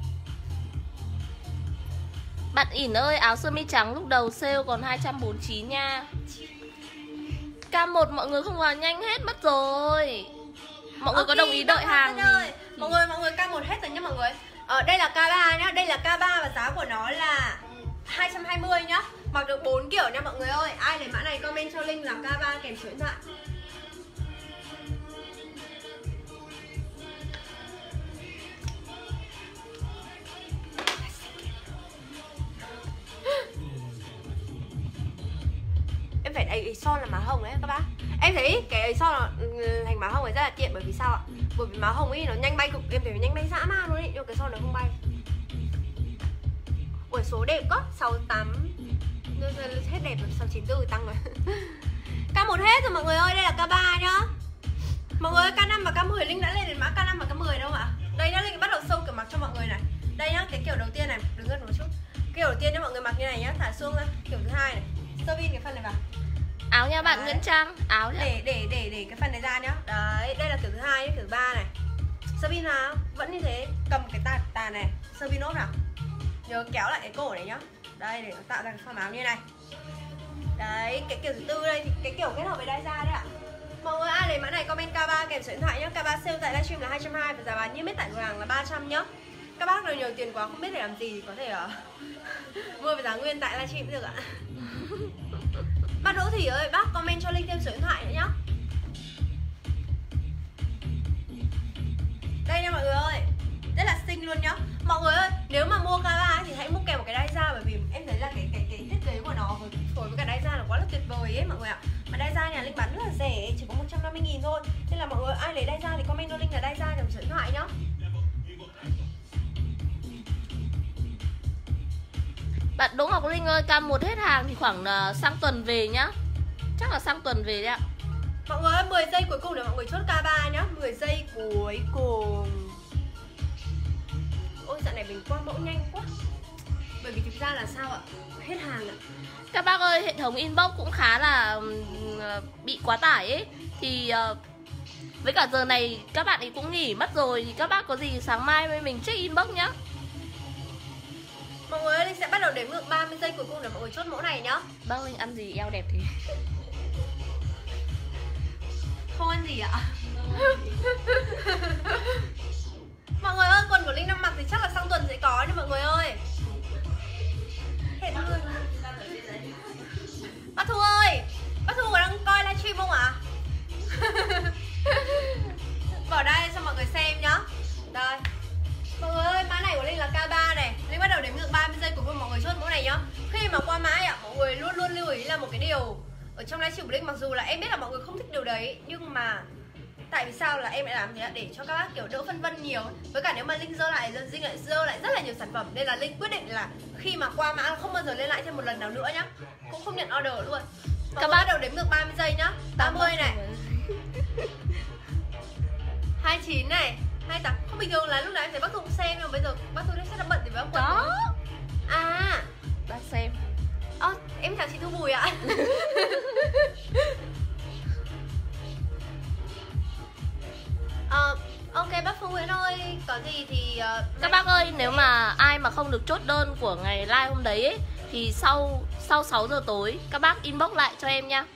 Bạn ỉn ơi, áo sơ mi trắng lúc đầu sale còn hai trăm bốn mươi chín nha. K một mọi người không vào nhanh hết mất rồi. Mọi người okay, có đồng ý đợi hàng thì... Mọi người, mọi người K một hết rồi nhá mọi người. Ờ, đây là K ba nhá, đây là K ba và giá của nó là hai trăm hai mươi nhá. Mặc được bốn kiểu nha mọi người ơi. Ai lấy mã này comment cho Linh là K ba kèm số điện thoại. Em phải đẩy son là má hồng đấy các bác. Em thấy cái son là thành má hồng này rất là tiện, bởi vì sao ạ? Bởi vì má hồng ấy nó nhanh bay cực, em thấy nó nhanh bay dã man luôn ấy, nhưng cái son nó không bay. Ủa số đẹp quá, sáu tám hết đẹp rồi, sáu chín tư tăng rồi. K một hết rồi mọi người ơi, đây là K ba nhá. Mọi người ơi, K năm và K mười Linh đã lên đến mã K năm và K mười đâu ạ? Đây nhá, Linh bắt đầu sâu kiểu mặc cho mọi người này. Đây nhá, cái kiểu đầu tiên này, đứng gần một chút. Kiểu đầu tiên nhá mọi người mặc như này nhá, thả xuống ra. Kiểu thứ hai này, sơ vin cái phần này vào. Áo nha bạn Nguyễn Trang, áo nhá. Để để để để cái phần này ra nhá. Đấy, đây là kiểu thứ hai, kiểu thứ ba này. Sơ vin nào, vẫn như thế, cầm cái tà tà này, sơ vin ốp nào. Nhớ kéo lại cái cổ này nhá. Đây để nó tạo ra cái form áo như này. Đấy, cái kiểu thứ tư đây thì cái kiểu kết hợp với đai da đấy ạ. Mọi người ai lấy mã này comment K ba kèm số điện thoại nhá. K ba sale tại livestream là hai trăm hai mươi và giá bán niêm yết tại cửa hàng là ba trăm nhá. Các bác nào nhiều tiền quá không biết để làm gì thì có thể uh, mua với giá nguyên tại livestream cũng được ạ. Bác Đỗ Thị ơi, bác comment cho Linh thêm số điện thoại nữa nhá. Đây nha mọi người ơi, rất là xinh luôn nhá. Mọi người ơi, nếu mà mua K ba thì hãy mua kèm một cái đai da, bởi vì em thấy là cái cái cái thiết kế của nó phối với cả đai da là quá là tuyệt vời ấy mọi người ạ. Mà đai da nhà Linh bán rất là rẻ, chỉ có một trăm năm mươi nghìn thôi. Nên là mọi người ai lấy đai da thì comment cho Linh là đai da kèm số điện thoại nhá. Bạn Đỗ Ngọc Linh ơi, K một hết hàng thì khoảng uh, sang tuần về nhá. Chắc là sang tuần về đấy ạ. Mọi người ơi, mười giây cuối cùng để mọi người chốt K ba nhá. Mười giây cuối cùng. Ôi dạo này mình qua mẫu nhanh quá. Bởi vì thực ra là sao ạ? Hết hàng ạ. Các bác ơi, hệ thống inbox cũng khá là uh, bị quá tải ấy. Thì uh, với cả giờ này các bạn ấy cũng nghỉ mất rồi, thì các bác có gì sáng mai với mình check inbox nhá. Mọi người ơi, Linh sẽ bắt đầu đếm ngược ba mươi giây cuối cùng để mọi người chốt mẫu này nhá. Bác Linh ăn gì eo đẹp thế? Không ăn gì ạ? Mọi người ơi, quần của Linh đang mặc thì chắc là sang tuần sẽ có nha mọi người ơi. Hẹn người. Bác Thu ơi, bác Thu có đang coi livestream không ạ? Vào đây cho mọi người xem nhá. Đây. Mọi người ơi, mã này của Linh là K ba này. Linh bắt đầu đếm ngược ba mươi giây cuối cùng mọi người chốt mẫu này nhá. Khi mà qua mã ạ, mọi người luôn luôn lưu ý là một cái điều ở trong livestream của Linh, mặc dù là em biết là mọi người không thích điều đấy, nhưng mà Tại vì sao là em lại làm thế là để cho các bác kiểu đỡ phân vân nhiều. Với cả nếu mà Linh dơ lại, Linh lại dơ lại rất là nhiều sản phẩm. Nên là Linh quyết định là khi mà qua mã không bao giờ lên lại thêm một lần nào nữa nhá. Cũng không nhận order luôn. Mọi các bác bắt đầu đếm ngược ba mươi giây nhá. Ba mươi này, hai mươi chín này, hai mươi tám. Không, bình thường là lúc nãy em thấy bác Thu cũng xem. Nhưng mà bây giờ bác Thu sẽ là bận thì phải không? Có. À, bác xem. Ơ, oh, em chào chị Thu Bùi ạ. uh, Ok bác Phương Nguyễn ơi, có gì thì uh, các bác ơi, nếu mà ai mà không được chốt đơn của ngày live hôm đấy ấy, thì sau sau sáu giờ tối các bác inbox lại cho em nha.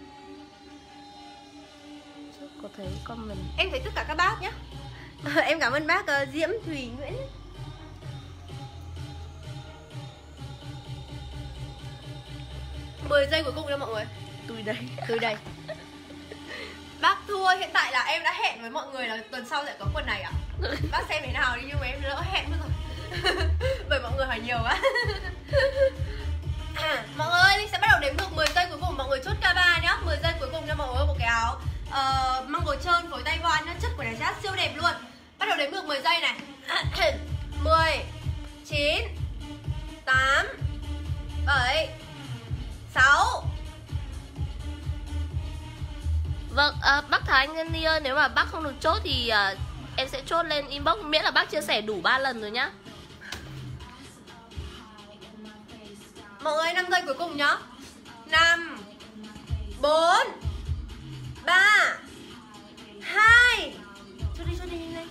Có thấy comment. Em thấy tất cả các bác nhá. Em cảm ơn bác uh, Diễm Thùy Nguyễn. mười giây cuối cùng cho mọi người. Tôi đây. Tôi đây. Bác Thu ơi, hiện tại là em đã hẹn với mọi người là tuần sau sẽ có quần này ạ. Bác xem thế nào đi, nhưng mà em lỡ hẹn mất rồi. Bởi mọi người hỏi nhiều quá. À, mọi người ơi, Linh sẽ bắt đầu đếm ngược mười giây cuối cùng. Mọi người chốt ca ba nhá. mười giây cuối cùng cho mọi người một cái áo uh, măng gồi trơn phối tay voan nhá. Chất của này rất siêu đẹp luôn. Bắt đầu đếm ngược mười giây này. Mười, chín, tám, bảy, sáu. Vâng, à, bác Thái Anh Ngân Ni ơi, nếu mà bác không được chốt thì à, em sẽ chốt lên inbox, miễn là bác chia sẻ đủ ba lần rồi nhá. Mọi người năm giây cuối cùng nhá. Năm, bốn, ba, hai. Chốt đi, chốt đi, đi.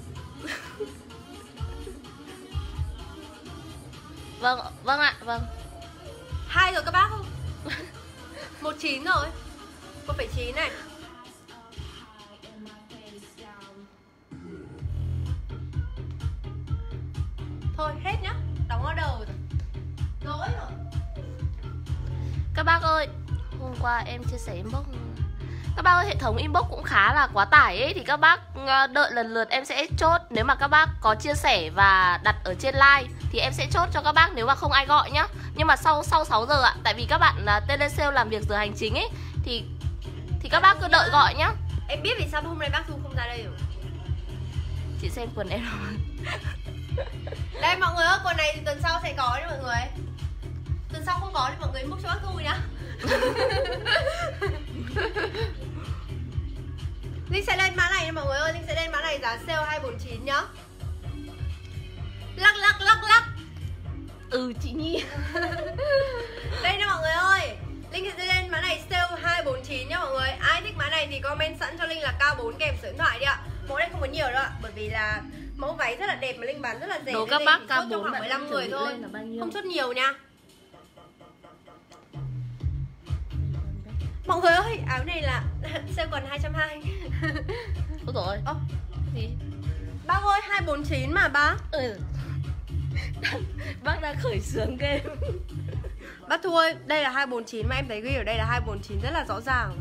Vâng, vâng ạ, vâng. Hai rồi các bác không? Một chín rồi. Một phẩy chín này. Thôi hết nhá. Đóng order rồi. Lỗi rồi. Các bác ơi, hôm qua em chia sẻ inbox. Các bác ơi, hệ thống inbox cũng khá là quá tải ấy. Thì các bác đợi lần lượt em sẽ chốt. Nếu mà các bác có chia sẻ và đặt ở trên live thì em sẽ chốt cho các bác nếu mà không ai gọi nhá. Nhưng mà sau sau sáu giờ ạ. Tại vì các bạn uh, telesale làm việc giờ hành chính ấy. Thì thì các bác cứ đợi gọi nhá. Em biết vì sao hôm nay bác Thu không ra đây rồi. Chị xem quần em. Đây mọi người ơi, quần này thì tuần sau sẽ có nha mọi người. Tuần sau không có thì mọi người múc cho bác Thu nhá. Linh sẽ lên mã này nha mọi người ơi. Linh sẽ lên mã này giá sale hai bốn chín nhá. Lắc lắc lắc lắc. Ừ chị Nhi. Đây nha mọi người ơi, Linh sẽ lên mã này sale hai bốn chín nhá mọi người. Ai thích mã này thì comment sẵn cho Linh là K bốn kèm số điện thoại đi ạ. Mẫu này không có nhiều đâu ạ. Bởi vì là mẫu váy rất là đẹp mà Linh bán rất là rẻ. Đồ các bác K bốn trong khoảng mười lăm người thôi. Không chốt nhiều nha. Mọi người ơi, áo này là sale còn hai trăm hai mươi. Ôi dồi ôi. Ơ, gì? bác ơi, hai bốn chín mà bác. Ừ. Bác đang khởi xướng game. Bác Thu ơi, đây là hai bốn chín mà em thấy ghi ở đây là hai bốn chín rất là rõ ràng.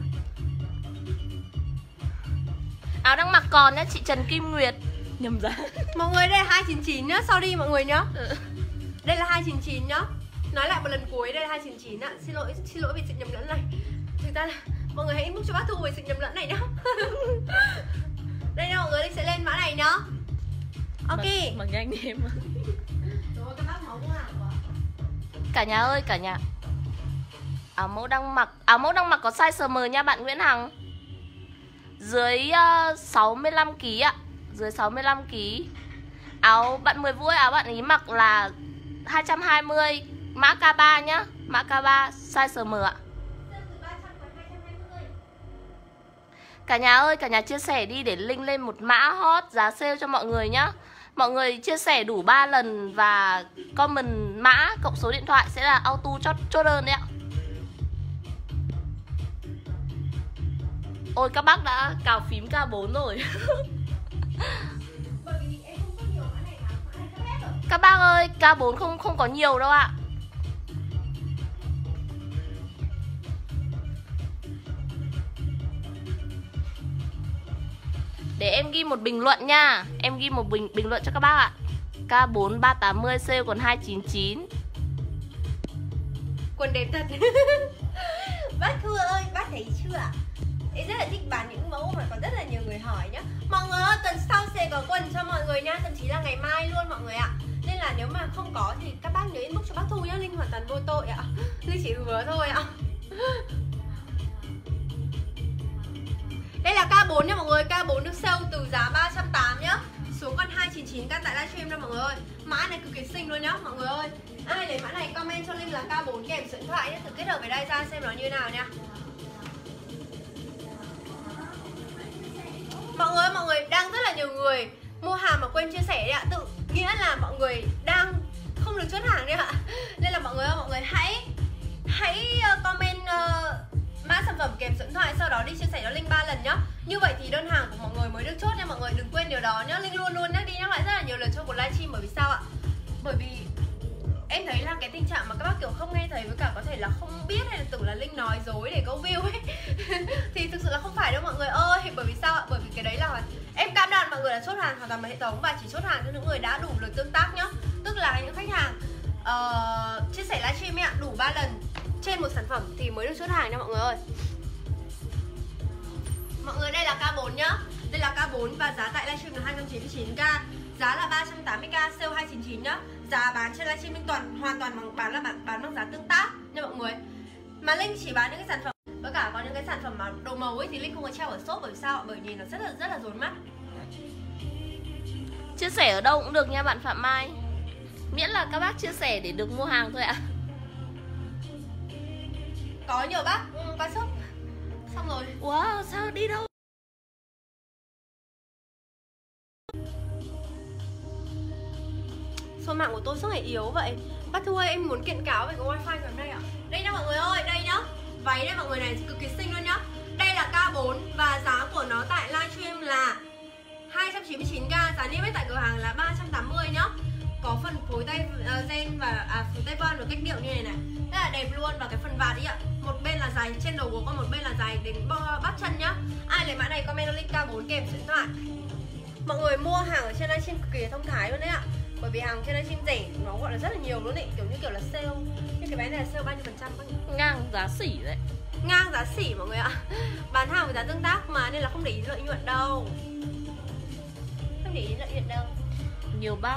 Áo đang mặc còn nhá, chị Trần Kim Nguyệt. Nhầm giá. Mọi người, đây là hai chín chín nhá, sau đi mọi người nhá. Ừ. Đây là hai chín chín nhá. Nói lại một lần cuối, đây là hai chín chín ạ. Xin lỗi, xin lỗi vì sự nhầm lẫn này. Thực ra là mọi người hãy inbox cho bác Thu về sự nhầm lẫn này nhá. Đây nha mọi người, Linh sẽ lên mã này nhá. Ok. Mặc, mặc nhanh đi em. Rồi, các bác máu cũng hàng quá. Cả nhà ơi, cả nhà. Áo mẫu đang mặc, áo mẫu đang mặc có size M nha bạn Nguyễn Hằng. Dưới uh, sáu mươi lăm ki lô gam ạ. Dưới sáu mươi lăm ki lô gam. Áo bạn Mười Vũ ơi, áo bạn ý mặc là hai trăm hai mươi, mã K ba nhá, mã K ba size M ạ. Cả nhà ơi, cả nhà chia sẻ đi để Linh lên một mã hot giá sale cho mọi người nhá. Mọi người chia sẻ đủ ba lần và comment mã cộng số điện thoại sẽ là auto chốt chốt đơn đấy ạ. Ôi các bác đã cào phím K bốn rồi. Các bác ơi, K bốn không không có nhiều đâu ạ. Để em ghi một bình luận nha. Em ghi một bình bình luận cho các bác ạ. K bốn ba tám mươi sale còn hai chín chín. Quần đẹp thật. Bác Thu ơi, bác thấy chưa ạ? Em rất là thích bán những mẫu mà có rất là nhiều người hỏi nhá. Mọi người ơi, tuần sau sẽ có quần cho mọi người nha, thậm chí là ngày mai luôn mọi người ạ. Nên là nếu mà không có thì các bác nhớ inbox cho bác Thu nhá, Linh hoàn toàn vô tội ạ. Linh chỉ hứa thôi ạ. Đây là K bốn nha mọi người, K bốn được sale từ giá ba trăm tám mươi nhá, xuống còn hai trăm chín mươi chín k tại livestream nha mọi người ơi. Mã này cực kỳ xinh luôn nhá mọi người ơi. Ai lấy mã này comment cho Linh là K bốn kèm số điện thoại nhé, thử kết hợp với đai da xem nó như nào nha. Mọi người mọi người đang rất là nhiều người mua hàng mà quên chia sẻ đấy ạ. Tự nghĩa là mọi người đang không được chốt hàng đấy ạ. Nên là mọi người ơi, mọi người hãy hãy comment uh, mã sản phẩm kèm số điện thoại, sau đó đi chia sẻ cho Linh ba lần nhá. Như vậy thì đơn hàng của mọi người mới được chốt nha mọi người, đừng quên điều đó nhá. Linh luôn luôn nhắc đi nhắc lại rất là nhiều lần trong cuộc livestream. Bởi vì sao ạ? Bởi vì em thấy là cái tình trạng mà các bác kiểu không nghe thấy, với cả có thể là không biết hay là tưởng là Linh nói dối để câu view ấy thì thực sự là không phải đâu mọi người ơi. Bởi vì sao ạ? Bởi vì cái đấy là em cam đoan mọi người là chốt hàng hoàn toàn bằng hệ thống, và chỉ chốt hàng cho những người đã đủ lượt tương tác nhá. Tức là những khách hàng uh, chia sẻ livestream ấy ạ, đủ ba lần trên một sản phẩm thì mới được chốt hàng nha mọi người ơi. Mọi người, đây là K bốn nhá. Đây là K bốn và giá tại livestream là hai trăm chín mươi chín k, giá là ba trăm tám mươi k, sale hai trăm chín mươi chín nhá. Giá bán trên livestream Linh toàn hoàn toàn bằng bán là bán, bán bằng giá tương tác nha mọi người. Mà Linh chỉ bán những cái sản phẩm, với cả có những cái sản phẩm mà đồ màu ấy thì Linh không có treo ở shop. Bởi sao? Bởi nhìn nó rất là rất là rối mắt. Chia sẻ ở đâu cũng được nha bạn Phạm Mai, miễn là các bác chia sẻ để được mua hàng thôi ạ. Có nhiều bác ừ, qua shop xong rồi. Wow, sao đi đâu? Số mạng của tôi rất là yếu vậy. Bác Thu ơi, em muốn kiện cáo về cái wifi của em đây ạ. Đây nha mọi người ơi, đây nhá. Váy đây mọi người này cực kỳ xinh luôn nhá. Đây là K bốn và giá của nó tại livestream là hai trăm chín mươi chín k, giá niêm yết tại cửa hàng là ba trăm tám mươi nhá. Có phần phối tay uh, gen và à, phối tay vân và cách điệu như này này, rất là đẹp luôn. Và cái phần vạt đi ạ, một bên là dài trên đầu gối, còn một bên là dài đến bắp chân nhá. Ai lấy mã này comment link K bốn kèm số điện thoại. Mọi người mua hàng ở trên livestream cực kỳ thông thái luôn đấy ạ. Bởi vì hàng trên livestream rẻ nó gọi là rất là nhiều luôn ấy, kiểu như kiểu là sale. Nhưng cái váy này là sale bao nhiêu phần trăm các bạn? Ngang giá sỉ đấy. Ngang giá sỉ mọi người ạ. Bán hàng với giá tương tác mà, nên là không để ý lợi nhuận đâu. Không để ý lợi nhuận đâu. Nhiều bác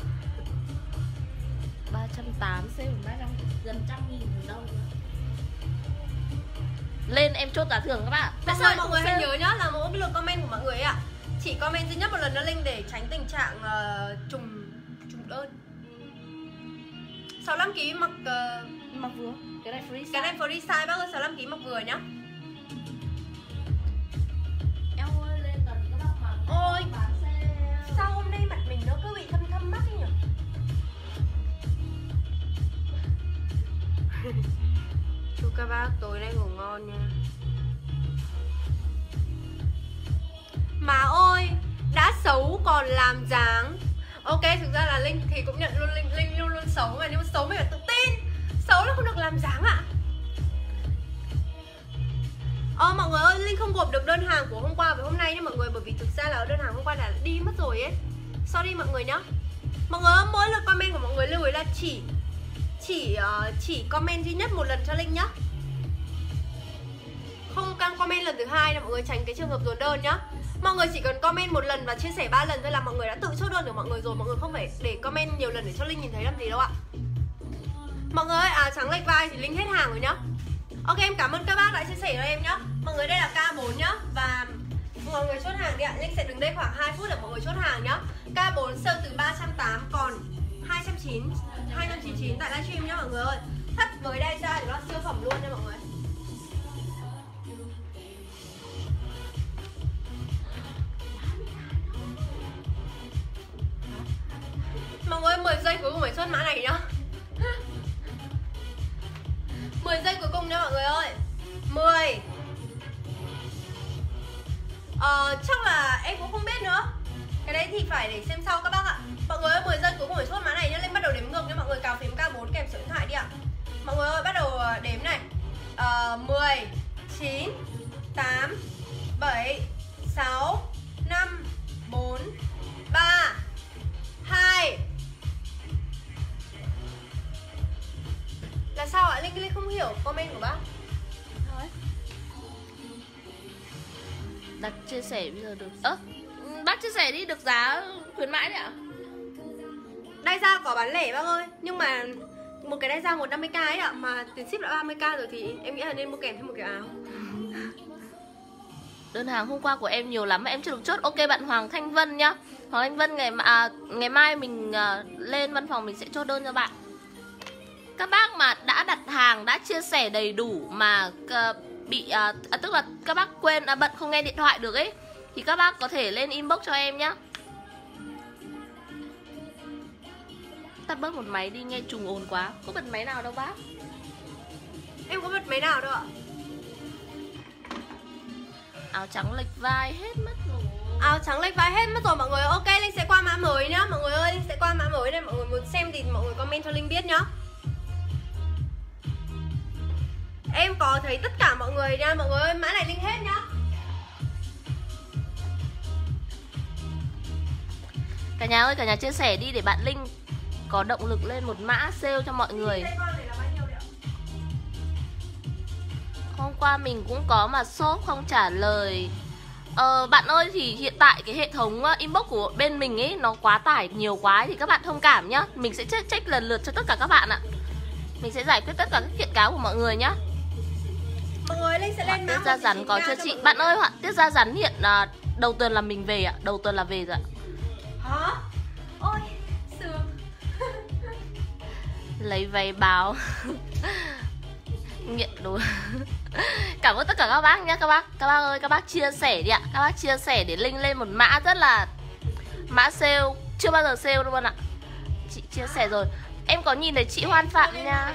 ba trăm tám mươi, sale ba trăm, gần trăm nghìn ở đâu nữa. Lên em chốt giá thưởng các bạn. Tại sao mọi người hãy nhớ nhá, là mỗi cái lượt comment của mọi người ấy ạ, chỉ comment duy nhất một lần cho Linh để tránh tình trạng uh, trùng trùng đơn. sáu mươi lăm ki lô gam mặc uh, mặc vừa. Cái này free size. Cái này free size bác ơi, sáu mươi lăm ki lô gam mặc vừa nhá. Em ơi, lên tầm các bác mặc. Ôi, bán xe. sao hôm nay mặt mình nó cứ bị thâm thâm mắt ấy nhỉ? Chúc các bác tối nay ngủ ngon nha. Má ơi, đã xấu còn làm dáng. Ok, thực ra là Linh thì cũng nhận luôn, Linh, Linh luôn luôn xấu mà. Nhưng mà xấu mình phải tự tin. Xấu là không được làm dáng ạ. Ờ mọi người ơi, Linh không gộp được đơn hàng của hôm qua với hôm nay nha mọi người. Bởi vì thực ra là đơn hàng hôm qua đã đi mất rồi ấy. Sorry mọi người nhá. Mọi người ơi, mỗi lượt comment của mọi người lưu ý là chỉ Chỉ uh, chỉ comment duy nhất một lần cho Linh nhá. Không can comment lần thứ hai là mọi người tránh cái trường hợp dồn đơn nhá. Mọi người chỉ cần comment một lần và chia sẻ ba lần thôi là mọi người đã tự chốt đơn của mọi người rồi. Mọi người không phải để comment nhiều lần để cho Linh nhìn thấy làm gì đâu ạ. Mọi người ơi, áo trắng lệch vai thì Linh hết hàng rồi nhá. Ok, em cảm ơn các bác đã chia sẻ cho em nhá. Mọi người, đây là K bốn nhá. Và mọi người chốt hàng đi ạ. Linh sẽ đứng đây khoảng hai phút để mọi người chốt hàng nhá. K bốn sale từ ba trăm tám mươi còn hai trăm chín mươi chín tại livestream nhá mọi người ơi. Thắt với đai da thì nó siêu phẩm luôn nha mọi người. Mọi người ơi, mười giây cuối cùng phải chốt mã này nhá. mười giây cuối cùng nha mọi người ơi. Mười. Ờ, chắc là em cũng không biết nữa. Cái đấy thì phải để xem sau các bác ạ. Mọi người ơi, mười giây cuối cùng phải chốt mã này nhá. Lên bắt đầu đếm ngược nha mọi người, cào phím K bốn kèm số điện thoại đi ạ. Mọi người ơi, bắt đầu đếm này. Ờ, mười, chín, tám, bảy, sáu, năm, bốn, ba, hai. Là sao ạ? Linh Linh không hiểu comment của bác. Đặt chia sẻ bây giờ được. Ơ, à, bác chia sẻ đi, được giá khuyến mãi đấy ạ? Đai da có bán lẻ bác ơi. Nhưng mà một cái đai da một trăm năm mươi k ấy ạ, mà tiền ship đã ba mươi k rồi thì em nghĩ là nên mua kèm thêm một cái áo. Đơn hàng hôm qua của em nhiều lắm mà em chưa được chốt. Ok bạn Hoàng Thanh Vân nhá. Hoàng Thanh Vân ngày à, ngày mai mình à, lên văn phòng mình sẽ chốt đơn cho bạn. Các bác mà đã đặt hàng, đã chia sẻ đầy đủ mà à, bị à, à, tức là các bác quên à, bận không nghe điện thoại được ấy thì các bác có thể lên inbox cho em nhá. Tắt bớt một máy đi, nghe trùng ồn quá. Có bật máy nào đâu bác? Em có bật máy nào đâu ạ. Áo trắng lệch vai hết mất rồi. Áo trắng lệch vai hết mất rồi mọi người. Ok, Linh sẽ qua mã mới nhá. Mọi người ơi, Linh sẽ qua mã mới đây. Mọi người muốn xem thì mọi người comment cho Linh biết nhá. Em có thấy tất cả mọi người nha. Mọi người ơi, mã này Linh hết nhá. Cả nhà ơi, cả nhà chia sẻ đi để bạn Linh có động lực lên một mã sale cho mọi người. Hôm qua mình cũng có mà shop không trả lời. Ờ, bạn ơi thì hiện tại cái hệ thống inbox của bên mình ấy nó quá tải nhiều quá ấy, thì các bạn thông cảm nhá. Mình sẽ check, check lần lượt cho tất cả các bạn ạ. Mình sẽ giải quyết tất cả các kiện cáo của mọi người nhá. Mọi người Linh sẽ lên mã tiết da rắn có cho chị. Bạn ơi, họa tiết da rắn hiện à, đầu tuần là mình về ạ. Đầu tuần là về rồi ạ. Hả? Ôi, sướng. Lấy váy báo. Nghiện đồ. Cảm ơn tất cả các bác nhé. Các bác, các bác ơi, các bác chia sẻ đi ạ. Các bác chia sẻ để Linh lên một mã rất là mã sale, chưa bao giờ sale luôn ạ. Chị chia sẻ rồi. Em có nhìn thấy chị Hoan Phạm nha.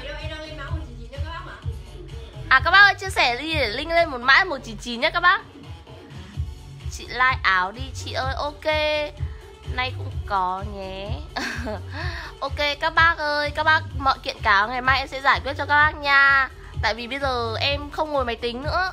À các bác ơi, chia sẻ đi để Linh lên một mã một chín chín nhé các bác. Chị like áo đi chị ơi. Ok, nay cũng có nhé. Ok các bác ơi, các bác mọi kiện cáo ngày mai em sẽ giải quyết cho các bác nha. Tại vì bây giờ em không ngồi máy tính nữa.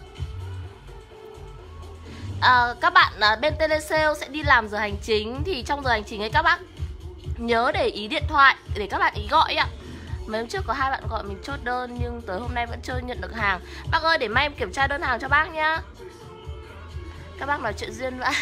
à, Các bạn à, bên telesale sẽ đi làm giờ hành chính. Thì trong giờ hành chính ấy các bác nhớ để ý điện thoại để các bạn ý gọi ạ. Mấy hôm trước có hai bạn gọi mình chốt đơn nhưng tới hôm nay vẫn chưa nhận được hàng. Bác ơi để mai em kiểm tra đơn hàng cho bác nhá. Các bác nói chuyện duyên vậy.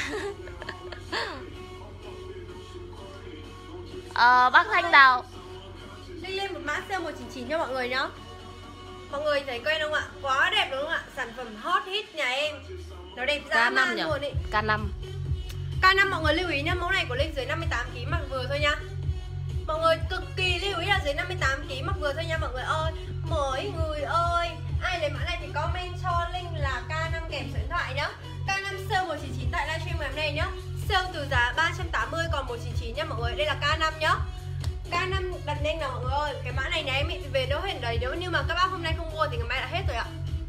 à, Bác Thanh Đào Linh lên một mã sale một chín chín cho mọi người nhá. Mọi người thấy quen không ạ? Quá đẹp đúng không ạ? Sản phẩm hot hit nhà em. Nó đẹp dã man luôn ý. K năm K năm mọi người lưu ý nhá. Mẫu này của Linh dưới năm mươi tám ki lô gam mặc vừa thôi nha. Mọi người cực kỳ lưu ý là dưới năm mươi tám ki lô gam mặc vừa thôi nha mọi người ơi. Mỗi người ơi, ai lấy mã này thì comment cho Linh là K năm kèm số điện thoại nhá. K năm sale một chín chín tại livestream ngày hôm nay nhá. Sale từ giá ba trăm tám mươi còn một chín chín nha mọi người. Đây là K năm nhá. K năm đặt nhanh nào mọi người ơi. Cái mã này nhà em bị về đâu hết đấy. Nếu như mà các bác hôm nay không mua thì ngày mai đã hết rồi ạ.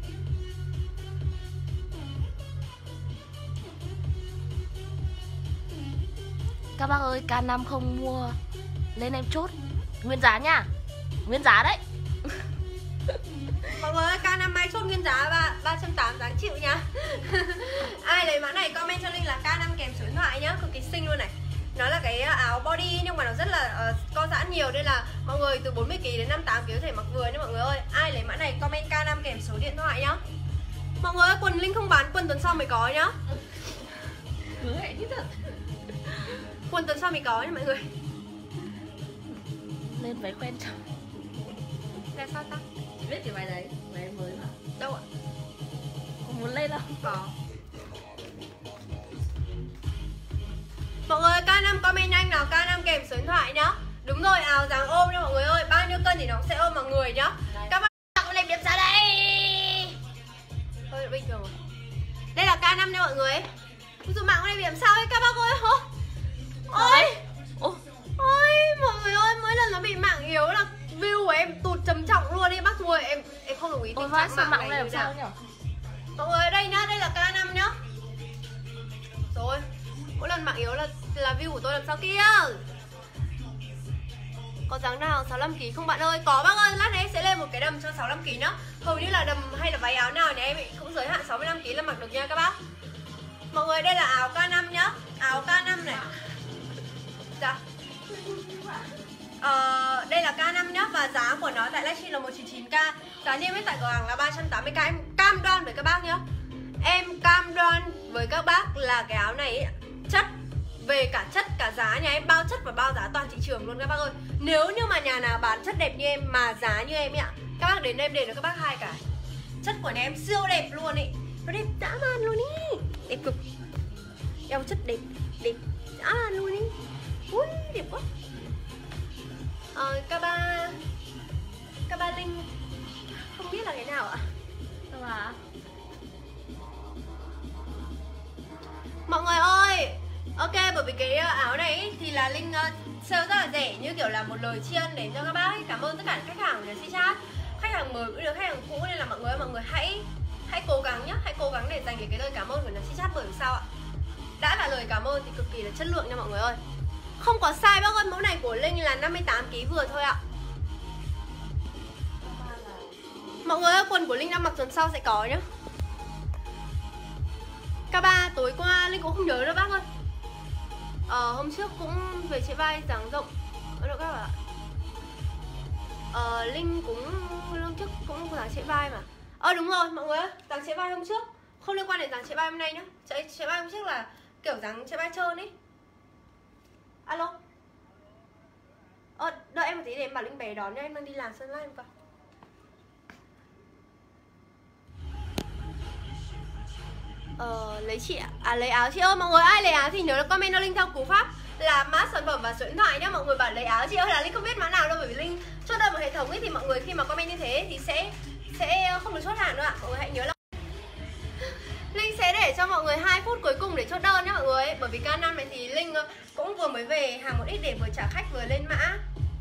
Các bác ơi, K năm không mua lên em chốt nguyên giá nha. Nguyên giá đấy. Mọi người ơi, K năm mai chốt nguyên giá và ba trăm tám mươi dáng chịu nha. Ai lấy mã này comment cho Linh là K năm kèm số điện thoại nhá. Cực kỳ xinh luôn này. Nó là cái áo body nhưng mà nó rất là uh, co giãn nhiều. Nên là mọi người từ bốn mươi ki lô gam đến năm mươi tám ki lô gam có thể mặc vừa nha mọi người ơi. Ai lấy mã này comment K năm kèm số điện thoại nhá. Mọi người ơi, quần Linh không bán, quần tuần sau mới có nhá. Hứa hẹn như thật. Quần tuần sau mới có nha mọi người. Lên váy quen cho. Là sao ta? Chị biết cái váy đấy, váy em mới mà. Đâu ạ? Không muốn lên đâu. Có. Mọi người K năm comment nhanh nào, K năm kèm số điện thoại nhá. Đúng rồi, áo dáng ôm nha mọi người ơi. Bao nhiêu cân thì nó cũng sẽ ôm vào người nhá. Đấy. Các bạn cũng lên điểm ra đây. Thôi bình thường rồi. Đây là K năm nha mọi người. Ui dồi mạng này bị làm sao ấy các bác ơi. Ôi Ôi Ôi mọi người ơi, mỗi lần nó bị mạng yếu là view của em tụt trầm trọng luôn đi bác ơi. Em em không đồng ý tình trạng mạng, mạng này làm sao nhỉ? Mọi người đây nhá, đây là K năm nhá. Rồi, mỗi lần mạng yếu là là view của tôi làm sao kia. Có dáng nào sáu mươi lăm ki lô gam không bạn ơi? Có bác ơi, lát nữa em sẽ lên một cái đầm cho sáu mươi lăm ki lô gam nhá. Hầu như là đầm hay là váy áo nào nhà em cũng giới hạn sáu mươi lăm ki lô gam là mặc được nha các bác. Mọi người đây là áo K năm nhá. Áo K năm này. Dạ. Ờ, đây là K năm nhá. Và giá của nó tại livestream là một trăm chín mươi chín k. Giá niêm yết tại cửa hàng là ba trăm tám mươi k. Em cam đoan với các bác nhá. Em cam đoan với các bác là cái áo này ấy, chất về cả chất cả giá, nhà em bao chất và bao giá toàn thị trường luôn các bác ơi. Nếu như mà nhà nào bán chất đẹp như em mà giá như em ấy ạ, các bác đến em để cho các bác hai cái. Chất của nhà em siêu đẹp luôn ý, nó đẹp dã man luôn ý, đẹp cực. Eo chất đẹp, đẹp dã man luôn ý. Ui, đẹp quá. Ờ, K ba K ba Linh không biết là cái nào ạ? Đâu à? Mọi người ơi, ok, bởi vì cái áo này ý, thì là Linh uh, sale rất là rẻ, như kiểu là một lời tri ân để cho các bác ấy. Cảm ơn tất cả khách hàng của nhà Si Chat, khách hàng mới cũng được, khách hàng cũ, nên là mọi người mọi người hãy hãy cố gắng nhá, hãy cố gắng để dành cái lời cảm ơn của nhà Si Chat. Bởi vì sao ạ? Đã là lời cảm ơn thì cực kỳ là chất lượng nha mọi người ơi. Không có sai bác ơi, mẫu này của Linh là năm mươi tám ki lô gam vừa thôi ạ. Mọi người ơi, quần của Linh đang mặc tuần sau sẽ có nhá. K ba tối qua Linh cũng không nhớ đâu bác ơi. Ờ, hôm trước cũng về chế vai dáng rộng. Ở đâu các bạn ạ? Ờ, Linh cũng hôm trước cũng dáng chế vai mà. Ờ đúng rồi mọi người ơi, dáng chế vai hôm trước không liên quan đến dáng chế vai hôm nay nhá. Chế, chế vai hôm trước là kiểu dáng chế vai trơn ấy. Alo. Ờ, đợi em một tí để em bảo Linh bé đón nha, em đang đi làm sân live coi. Ờ, lấy chị ạ? À lấy áo chị ơi, mọi người ai lấy áo thì nhớ là comment cho Linh theo cú pháp là mã sản phẩm và số điện thoại nhá. Mọi người bảo lấy áo chị ơi là Linh không biết mã nào đâu, bởi vì Linh chốt đơn một hệ thống ấy thì mọi người khi mà comment như thế thì sẽ sẽ không được chốt hàng đâu ạ. Mọi người hãy nhớ là Linh sẽ để cho mọi người hai phút cuối cùng để chốt đơn nhá mọi người. Bởi vì K năm này thì Linh cũng vừa mới về hàng một ít để vừa trả khách vừa lên mã.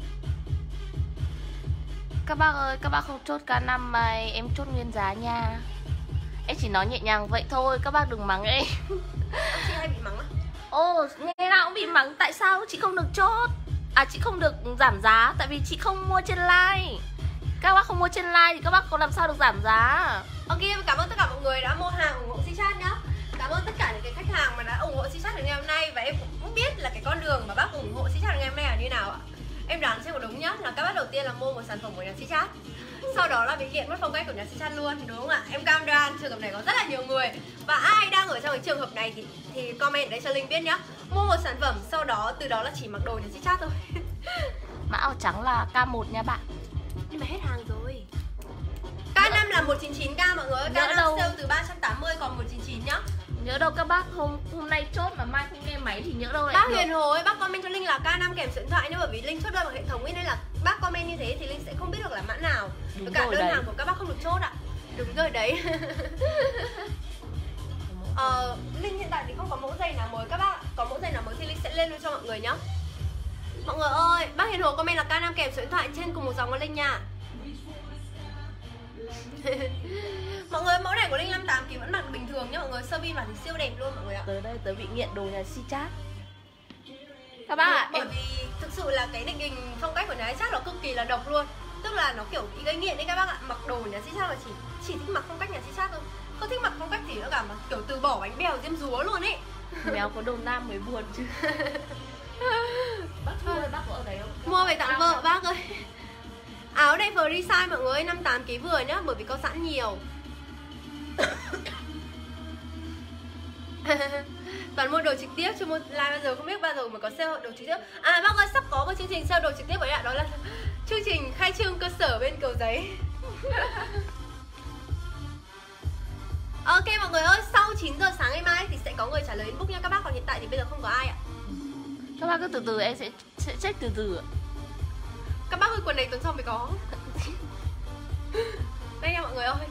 Các bác ơi, các bác không chốt K năm mà em chốt nguyên giá nha. Em chỉ nói nhẹ nhàng vậy thôi, các bác đừng mắng em. Chị hay bị mắng à? Ồ, nghe nào cũng bị mắng, tại sao chị không được chốt? À, chị không được giảm giá, tại vì chị không mua trên live. Các bác không mua trên live thì các bác có làm sao được giảm giá. Ok, cảm ơn tất cả mọi người đã mua hàng ủng hộ Si Chat nhá. Cảm ơn tất cả những cái khách hàng mà đã ủng hộ Si Chat đến ngày hôm nay. Và em cũng biết là cái con đường mà bác ủng hộ Si Chat ngày hôm nay là như nào ạ. Em đoán xem có đúng nhá, là các bác đầu tiên là mua một sản phẩm của nhà Si Chat, sau đó là bị nghiện mất phong cách của nhà Si Chat luôn, đúng không ạ? Em cam đoan trường hợp này có rất là nhiều người. Và ai đang ở trong cái trường hợp này thì thì comment đấy cho Linh biết nhá. Mua một sản phẩm, sau đó từ đó là chỉ mặc đồ nhà Si Chat thôi. Mã áo trắng là K một nha bạn. Nhưng mà hết hàng rồi. K năm là một trăm chín mươi chín k mọi người ơi. K năm sale từ ba trăm tám mươi còn một trăm chín mươi chín nhá. Nhớ đâu các bác hôm hôm nay chốt mà mai không nghe máy thì nhớ đâu lại. Bác Huyền Hồ ấy, bác comment cho Linh là K năm kèm số điện thoại nhá, bởi vì Linh chốt đơn bằng hệ thống ấy, nên là bác comment như thế thì Linh sẽ không biết được là mã nào. Với cả đơn đấy. Hàng của các bác không được chốt ạ. Đúng rồi đấy. Ờ, Linh hiện tại thì không có mẫu giày nào mới các bác. Có mẫu giày nào mới thì Linh sẽ lên luôn cho mọi người nhá. Mọi người ơi, bác Hiền Hồ comment là K năm kèm số điện thoại trên cùng một dòng với Linh nha. Mọi người, mẫu này của Linh năm mươi tám ki lô gam vẫn mặc bình thường nhá mọi người, sơ vi bản thì siêu đẹp luôn mọi người ạ. Tới đây tớ bị nghiện đồ nhà Si Chat. Các bác ạ, bởi em... vì thực sự là cái định hình phong cách của nhà Si Chat nó cực kỳ là độc luôn. Tức là nó kiểu bị gây nghiện đấy các bác ạ. Mặc đồ của nhà Si Chat mà chỉ chỉ thích mặc phong cách nhà Si Chat thôi, không thích mặc phong cách gì nữa cả, mà kiểu từ bỏ bánh bèo diêm rúa luôn ấy. Béo có đồ nam mới buồn chứ. Bác mua bác có ở đấy không? Mua về tặng vợ bác ơi. Áo này free size mọi người, năm mươi tám ki lô gam vừa nhá, bởi vì có sẵn nhiều. Toàn mua đồ trực tiếp chứ mua live bao giờ, không biết bao giờ mà có sale đồ trực tiếp. À bác ơi, sắp có một chương trình sale đồ trực tiếp với ạ, đó là chương trình khai trương cơ sở bên Cầu Giấy. Ok mọi người ơi, sau chín giờ sáng ngày mai thì sẽ có người trả lời inbox nha các bác, còn hiện tại thì bây giờ không có ai ạ. Các bác cứ từ từ, em sẽ, sẽ check từ từ. Các bác ơi, quần này tuần sau mới có. Đây nha mọi người ơi.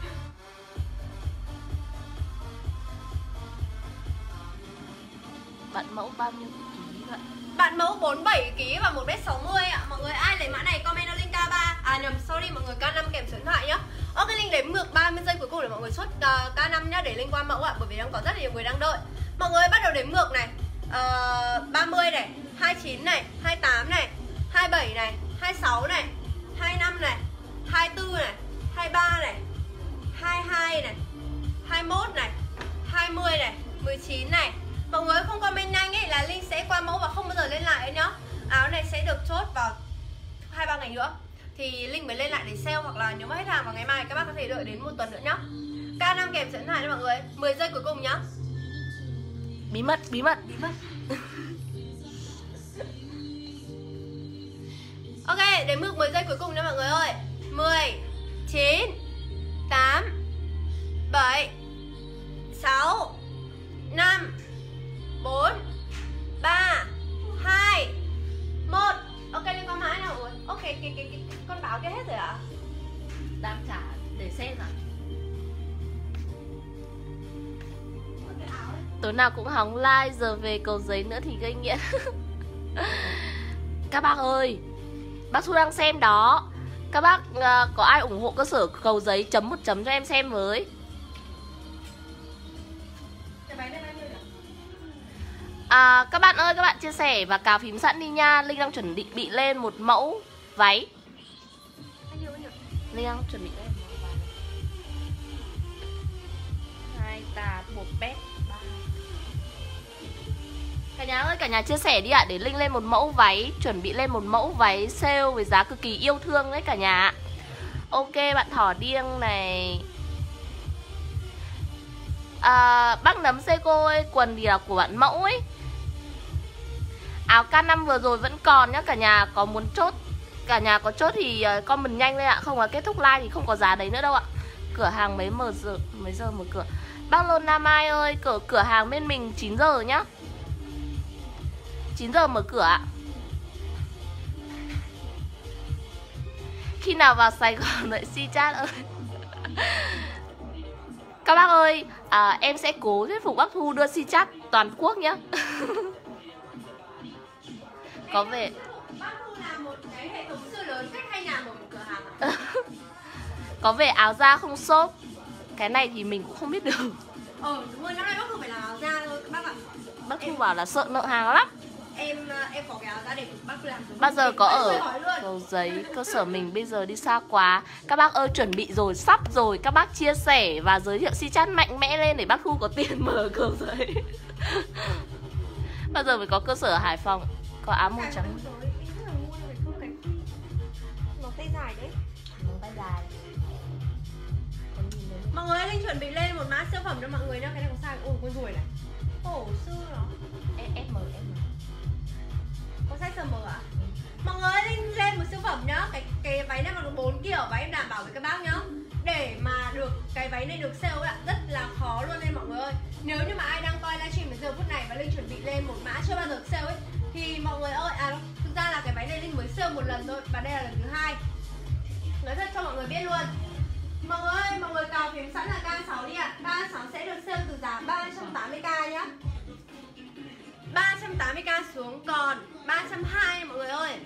Bạn mẫu bao nhiêu ký vậy? Bạn mẫu bốn mươi bảy ki lô gam và một mét sáu mươi ạ. Mọi người ai lấy mã này comment cho Linh K ba. À nhầm, sorry mọi người, K năm kèm số điện thoại nhá. Ok, Linh đếm ngược ba mươi giây cuối cùng để mọi người chốt uh, K năm nhá, để Linh qua mẫu ạ, bởi vì đang có rất là nhiều người đang đợi. Mọi người bắt đầu đếm ngược này. Uh, ba mươi này, hai mươi chín này, hai mươi tám này, hai mươi bảy này, hai mươi sáu này, hai mươi lăm này, hai mươi tư này, hai mươi ba này, hai mươi hai này, hai mươi mốt này, hai mươi này, mười chín này. Mọi người không comment nhanh ấy là Linh sẽ qua mẫu và không bao giờ lên lại ấy nhá. Áo này sẽ được chốt vào hai ba ngày nữa thì Linh mới lên lại để sale, hoặc là nếu mà hết hàng vào ngày mai các bác có thể đợi đến một tuần nữa nhá. K năm kèm số điện thoại nha mọi người. mười giây cuối cùng nhá. Bí mật, bí mật, bí mật. Ok, đến mức mười giây cuối cùng nha mọi người ơi. Mười, chín, tám, bảy, sáu, năm, bốn, ba, hai, một. Ok, lên con mãi nào mọi người. Ok, cái, cái, cái, con báo kia hết rồi ạ? Đang trả để xem ạ. Tối nào cũng hóng like, giờ về Cầu Giấy nữa thì gây nghiện. Các bác ơi, bác Thu đang xem đó. Các bác uh, có ai ủng hộ cơ sở Cầu Giấy chấm một chấm cho em xem với. À, các bạn ơi, các bạn chia sẻ và cào phím sẵn đi nha. Linh đang chuẩn bị lên một mẫu váy. Linh đang chuẩn bị lên một mẫu váy. Hai tà một bét. Cả nhà ơi, cả nhà chia sẻ đi ạ, để Linh lên một mẫu váy, chuẩn bị lên một mẫu váy sale với giá cực kỳ yêu thương đấy cả nhà. Ok, bạn Thỏ Điêng này. À, bác Nấm Seiko ơi, quần thì là của bạn Mẫu ấy. Áo K năm vừa rồi vẫn còn nhá, cả nhà có muốn chốt. Cả nhà có chốt thì comment nhanh lên ạ, không là kết thúc like thì không có giá đấy nữa đâu ạ. Cửa hàng mấy mở giờ, mấy giờ mở cửa. Bác Lôn Nam Mai ơi, cửa, cửa hàng bên mình chín giờ nhá. chín giờ mở cửa ạ. Khi nào vào Sài Gòn lại si chat ơi. Các bác ơi, à, em sẽ cố thuyết phục bác Thu đưa si chat toàn quốc nhá. Có vẻ bác Thu là một cái hệ thống siêu lớn cách hai nhà một cửa hàng ạ. có vẻ áo da không shop. Cái này thì mình cũng không biết được. Ờ đúng rồi, năm nay bác Thu phải làm áo da thôi các bác ạ. Bác Thu em... bảo là sợ nợ hàng lắm. Em em có cái áo da để bác làm. Bao giờ có ở Cầu Giấy, cơ sở mình bây giờ đi xa quá. Các bác ơi, chuẩn bị rồi, sắp rồi. Các bác chia sẻ và giới thiệu si chat mạnh mẽ lên để bác Thu có tiền mở Cầu Giấy. Bao giờ mới có cơ sở ở Hải Phòng. Có áo màu trắng. Nó tay dài đấy. Nó tay dài. Mọi người, Linh chuẩn bị lên một mã siêu phẩm cho mọi người nhá. Cái này có sai. Ôi, con ruồi này. Cổ xưa nó. ét em em. Có size M ạ? Ừ. Mọi người, Linh lên một siêu phẩm nhá. Cái cái váy này còn bốn kiểu và em đảm bảo với các bác nhá. Để mà được cái váy này được sale ạ, rất là khó luôn đây mọi người ơi. Nếu như mà ai đang coi livestream đến giờ phút này và Linh chuẩn bị lên một mã chưa bao giờ sale ấy, thì mọi người ơi, à thực ra là cái váy này Linh mới sale một lần thôi và đây là lần thứ hai. Nói thật cho mọi người biết luôn. Mọi người ơi, mọi người cào phím sẵn là K sáu đi ạ. K sáu sẽ được sale từ giá ba trăm tám mươi k nhá. ba trăm tám mươi k xuống còn ba trăm hai mươi mọi người ơi.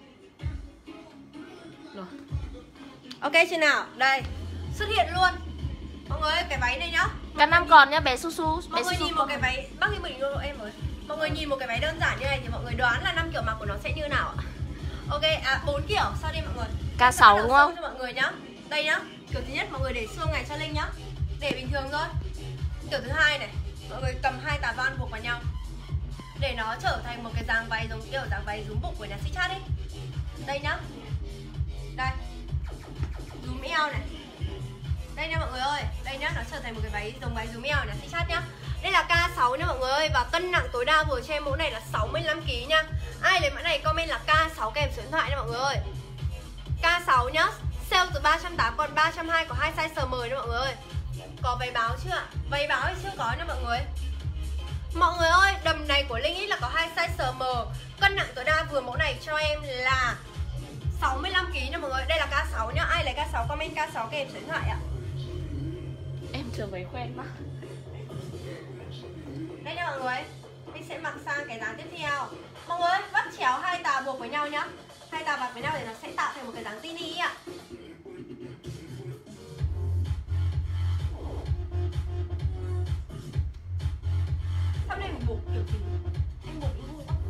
Rồi. Ok chưa nào? Đây, xuất hiện luôn. Mọi người ơi, cái váy này nhá. Cả năm còn nhá, bé Su Su. Mọi người nhìn một cái váy, bác Kim Bình luôn em ơi. Mọi người nhìn một cái váy đơn giản như này thì mọi người đoán là năm kiểu mặc của nó sẽ như nào ạ? Ok, à bốn kiểu, sao đi mọi người? K sáu đúng không? Cho mọi người nhá. Đây nhá. Kiểu thứ nhất mọi người để xương này cho Linh nhá. Để bình thường thôi. Kiểu thứ hai này, mọi người cầm hai tà van buộc vào nhau để nó trở thành một cái dáng váy giống kiểu dáng váy rúm bụng của nhà xích chat ấy. Đây nhá. Đây. Rúm eo này. Đây nha mọi người ơi, đây nhá, nó trở thành một cái váy giống váy rúm eo nhà xích chat nhá. Đây là K sáu nha mọi người ơi. Và cân nặng tối đa vừa cho em mẫu này là sáu mươi lăm ki lô gam nha. Ai lấy mã này comment là K sáu kèm số điện thoại nha mọi người ơi. K sáu nhá. Sale từ ba trăm tám mươi còn ba trăm hai mươi, có hai size S M nha mọi người ơi. Có váy báo chưa ạ? Váy báo thì chưa có nha mọi người. Mọi người ơi, đầm này của Linh ý là có hai size S M. Cân nặng tối đa vừa mẫu này cho em là sáu mươi lăm ki lô gam nha mọi người. Đây là K sáu nhá. Ai lấy K sáu comment K sáu kèm số điện thoại ạ. Em chờ váy quen quá. Đây nha mọi người. Mình sẽ mặc sang cái dáng tiếp theo. Mọi người ơi, vắt chéo hai tà buộc với nhau nhá. Hai tà vặt với nhau để nó sẽ tạo thành một cái dáng tini ạ. Sau này mình buộc kiểu gì? Em buộc những vui lắm.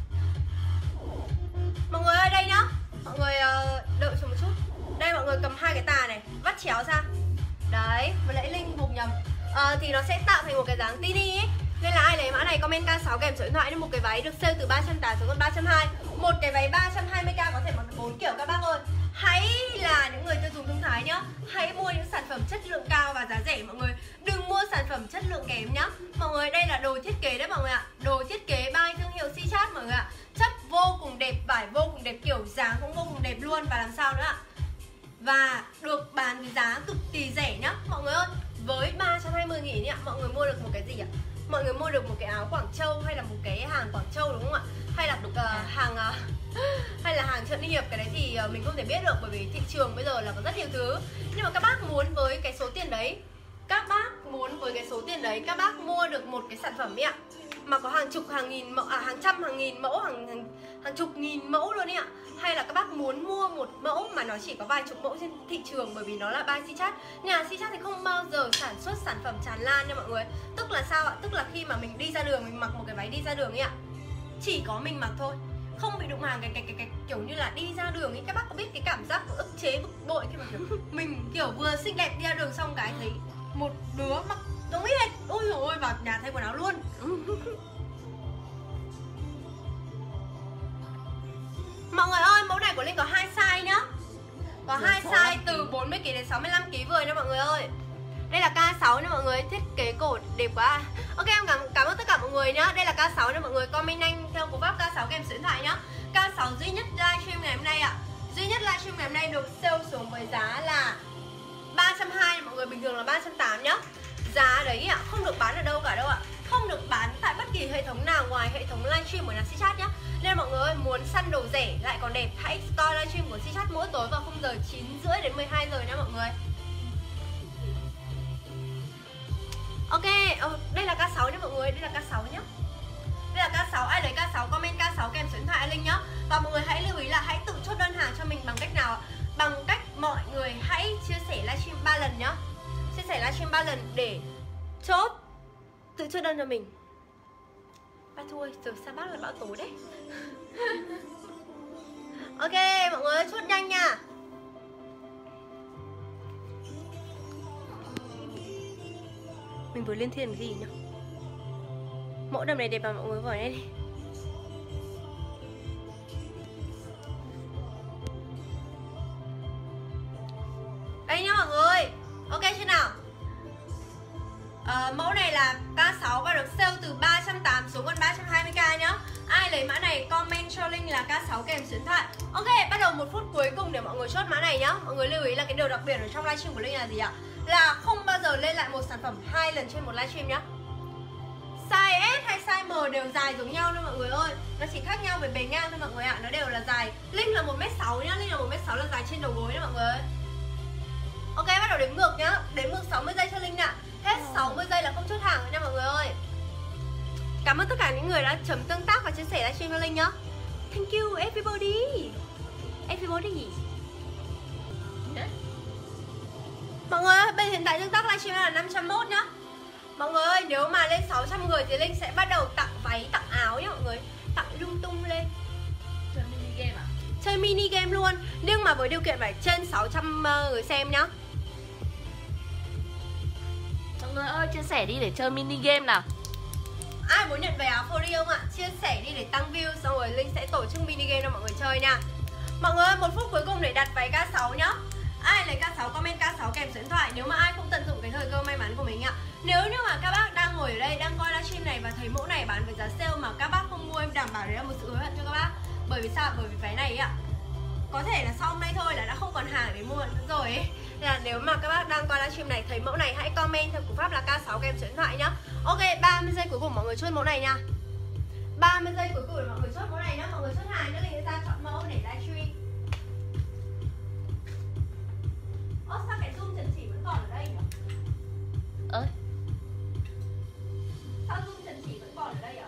Mọi người ơi, đây nhá. Mọi người uh, đợi xuống một chút. Đây mọi người cầm hai cái tà này, vắt chéo ra. Đấy, vừa nãy Linh buộc nhầm. uh, Thì nó sẽ tạo thành một cái dáng tini ấy. Nên là ai lấy mã này comment K sáu kèm số điện thoại nên một cái váy được sale từ ba trăm tám mươi xuống còn ba trăm hai mươi. Một cái váy ba trăm hai mươi k có thể mặc bốn kiểu các bác ơi. hãy là những người tiêu dùng thông thái nhá. Hãy mua những sản phẩm chất lượng cao và giá rẻ mọi người. Đừng mua sản phẩm chất lượng kém nhá. Mọi người, đây là đồ thiết kế đấy mọi người ạ. Đồ thiết kế by thương hiệu Sichat mọi người ạ. Chất vô cùng đẹp, vải vô cùng đẹp, kiểu dáng cũng vô cùng đẹp luôn. Và làm sao nữa ạ? Và được bán với giá cực kỳ rẻ nhá mọi người ơi. Với ba trăm hai mươi nghìn ạ, mọi người mua được một cái gì ạ? Mọi người mua được một cái áo Quảng Châu hay là một cái hàng Quảng Châu đúng không ạ? Hay là được uh, hàng uh, hay là hàng Chợ Hiệp, cái đấy thì uh, mình không thể biết được bởi vì thị trường bây giờ là có rất nhiều thứ. Nhưng mà các bác muốn với cái số tiền đấy, các bác muốn với cái số tiền đấy các bác mua được một cái sản phẩm ấy ạ, mà có hàng chục hàng nghìn mẫu, à, hàng trăm hàng nghìn mẫu, hàng, hàng hàng chục nghìn mẫu luôn ấy ạ. Hay là các bác muốn mua một mẫu mà nó chỉ có vài chục mẫu trên thị trường bởi vì nó là by Sichat. Nhà Sichat thì không bao giờ sản xuất sản phẩm tràn lan nha mọi người. Tức là sao ạ? Tức là khi mà mình đi ra đường, mình mặc một cái váy đi ra đường ấy ạ, chỉ có mình mặc thôi, không bị đụng hàng cái, cái, cái, cái kiểu như là đi ra đường ấy. Các bác có biết cái cảm giác ức chế bực bội khi mà kiểu mình kiểu vừa xinh đẹp đi ra đường xong cái thấy một đứa mặc giống y hệt, ôi dồi ôi, vào nhà thay quần áo luôn. Mọi người ơi, mẫu này của Linh có hai size nhá. Có hai size từ bốn mươi ki lô gam đến sáu mươi lăm ki lô gam vừa nha mọi người ơi. Đây là K sáu nha mọi người, thiết kế cổ đẹp quá. Ok, em cảm, cảm ơn tất cả mọi người nhá. Đây là K sáu nha mọi người, comment nhanh theo cú pháp K sáu kèm số điện thoại nhá. K sáu duy nhất livestream ngày hôm nay ạ. Duy nhất livestream ngày hôm nay được sale xuống với giá là ba trăm hai mươi mọi người, bình thường là ba trăm tám mươi nhá. Giá đấy ạ, không được bán ở đâu cả đâu ạ. Không được bán tại bất kỳ hệ thống nào ngoài hệ thống livestream của nhà Sichat nhá. Nên mọi người ơi, muốn săn đồ rẻ lại còn đẹp, hãy coi livestream của Sichat mỗi tối vào khung giờ chín rưỡi đến mười hai giờ nha mọi người. Ok, đây là K sáu nhá mọi người, đây là K sáu nhá. Đây là K sáu, ai lấy K sáu comment K sáu kèm số điện thoại Linh nhá. Và mọi người hãy lưu ý là hãy tự chốt đơn hàng cho mình bằng cách nào ạ? Bằng cách mọi người hãy chia sẻ livestream ba lần nhá. Chia sẻ livestream ba lần để chốt, tự chốt đơn cho mình. Ba thôi, giờ sao bác là bão tố đấy. Ok, mọi người ơi, chốt nhanh nha. Mình vừa lên thiên cái gì nhỉ? Mẫu đầm này đẹp mà mọi người vào đây đi. Đây nhá mọi người. Ok chưa nào? À, mẫu này là K sáu và được sale từ ba trăm tám mươi xuống còn ba trăm hai mươi k nhá. Ai lấy mã này comment cho Linh là K sáu kèm số điện thoại. Ok, bắt đầu một phút cuối cùng để mọi người chốt mã này nhá. Mọi người lưu ý là cái điều đặc biệt ở trong livestream của Linh là gì ạ? Là không bao giờ lên lại một sản phẩm hai lần trên một livestream nhá. Size S hay size M đều dài giống nhau thôi mọi người ơi. Nó chỉ khác nhau về bề ngang thôi mọi người ạ. Nó đều là dài. Linh là một mét sáu nhá. Linh là một mét sáu là dài trên đầu gối nha mọi người ơi. Ok, bắt đầu đếm ngược nhá. Đếm ngược sáu mươi giây cho Linh ạ. Hết sáu mươi giây là không chốt hàng nha mọi người ơi. Cảm ơn tất cả những người đã chấm tương tác và chia sẻ livestream cho Linh nhá. Thank you everybody. Everybody. Yeah. Mọi người ơi, bây giờ hiện tại tương tác livestream là năm trăm mốt nhá. Mọi người ơi, nếu mà lên sáu trăm người thì Linh sẽ bắt đầu tặng váy, tặng áo nhá mọi người. Tặng lung tung lên. Chơi mini game à? Chơi mini game luôn. Nhưng mà với điều kiện phải trên sáu trăm người xem nhá. Mọi người ơi, chia sẻ đi để chơi mini game nào. Ai muốn nhận về áo free không ạ? Chia sẻ đi để tăng view. Xong rồi Linh sẽ tổ chức mini game cho mọi người chơi nha. Mọi người ơi, một phút cuối cùng để đặt váy K sáu nhá. Ai lấy K sáu comment K sáu kèm số điện thoại. Nếu mà ai cũng tận dụng cái thời cơ may mắn của mình ạ. Nếu như mà các bác đang ngồi ở đây, đang coi livestream này và thấy mẫu này bán với giá sale mà các bác không mua, em đảm bảo đấy là một sự hối hận cho các bác. Bởi vì sao? Bởi vì váy này ạ, có thể là sau hôm nay thôi là đã không còn hàng để mua nữa rồi ấy. Nên là nếu mà các bác đang coi livestream này thấy mẫu này, hãy comment theo cú pháp là K sáu kèm số điện thoại nhá. Ok, ba mươi giây cuối cùng mọi người chốt mẫu này nha. ba mươi giây cuối cùng để mọi người chốt mẫu này nhá. Mọi người chốt hàng nhá, Linh ra chọn mẫu để livestream. Ơ, sao cái zoom Trần Chỉ vẫn còn ở đây nhỉ? Ơi, sao zoom Trần Chỉ vẫn còn ở đây ạ?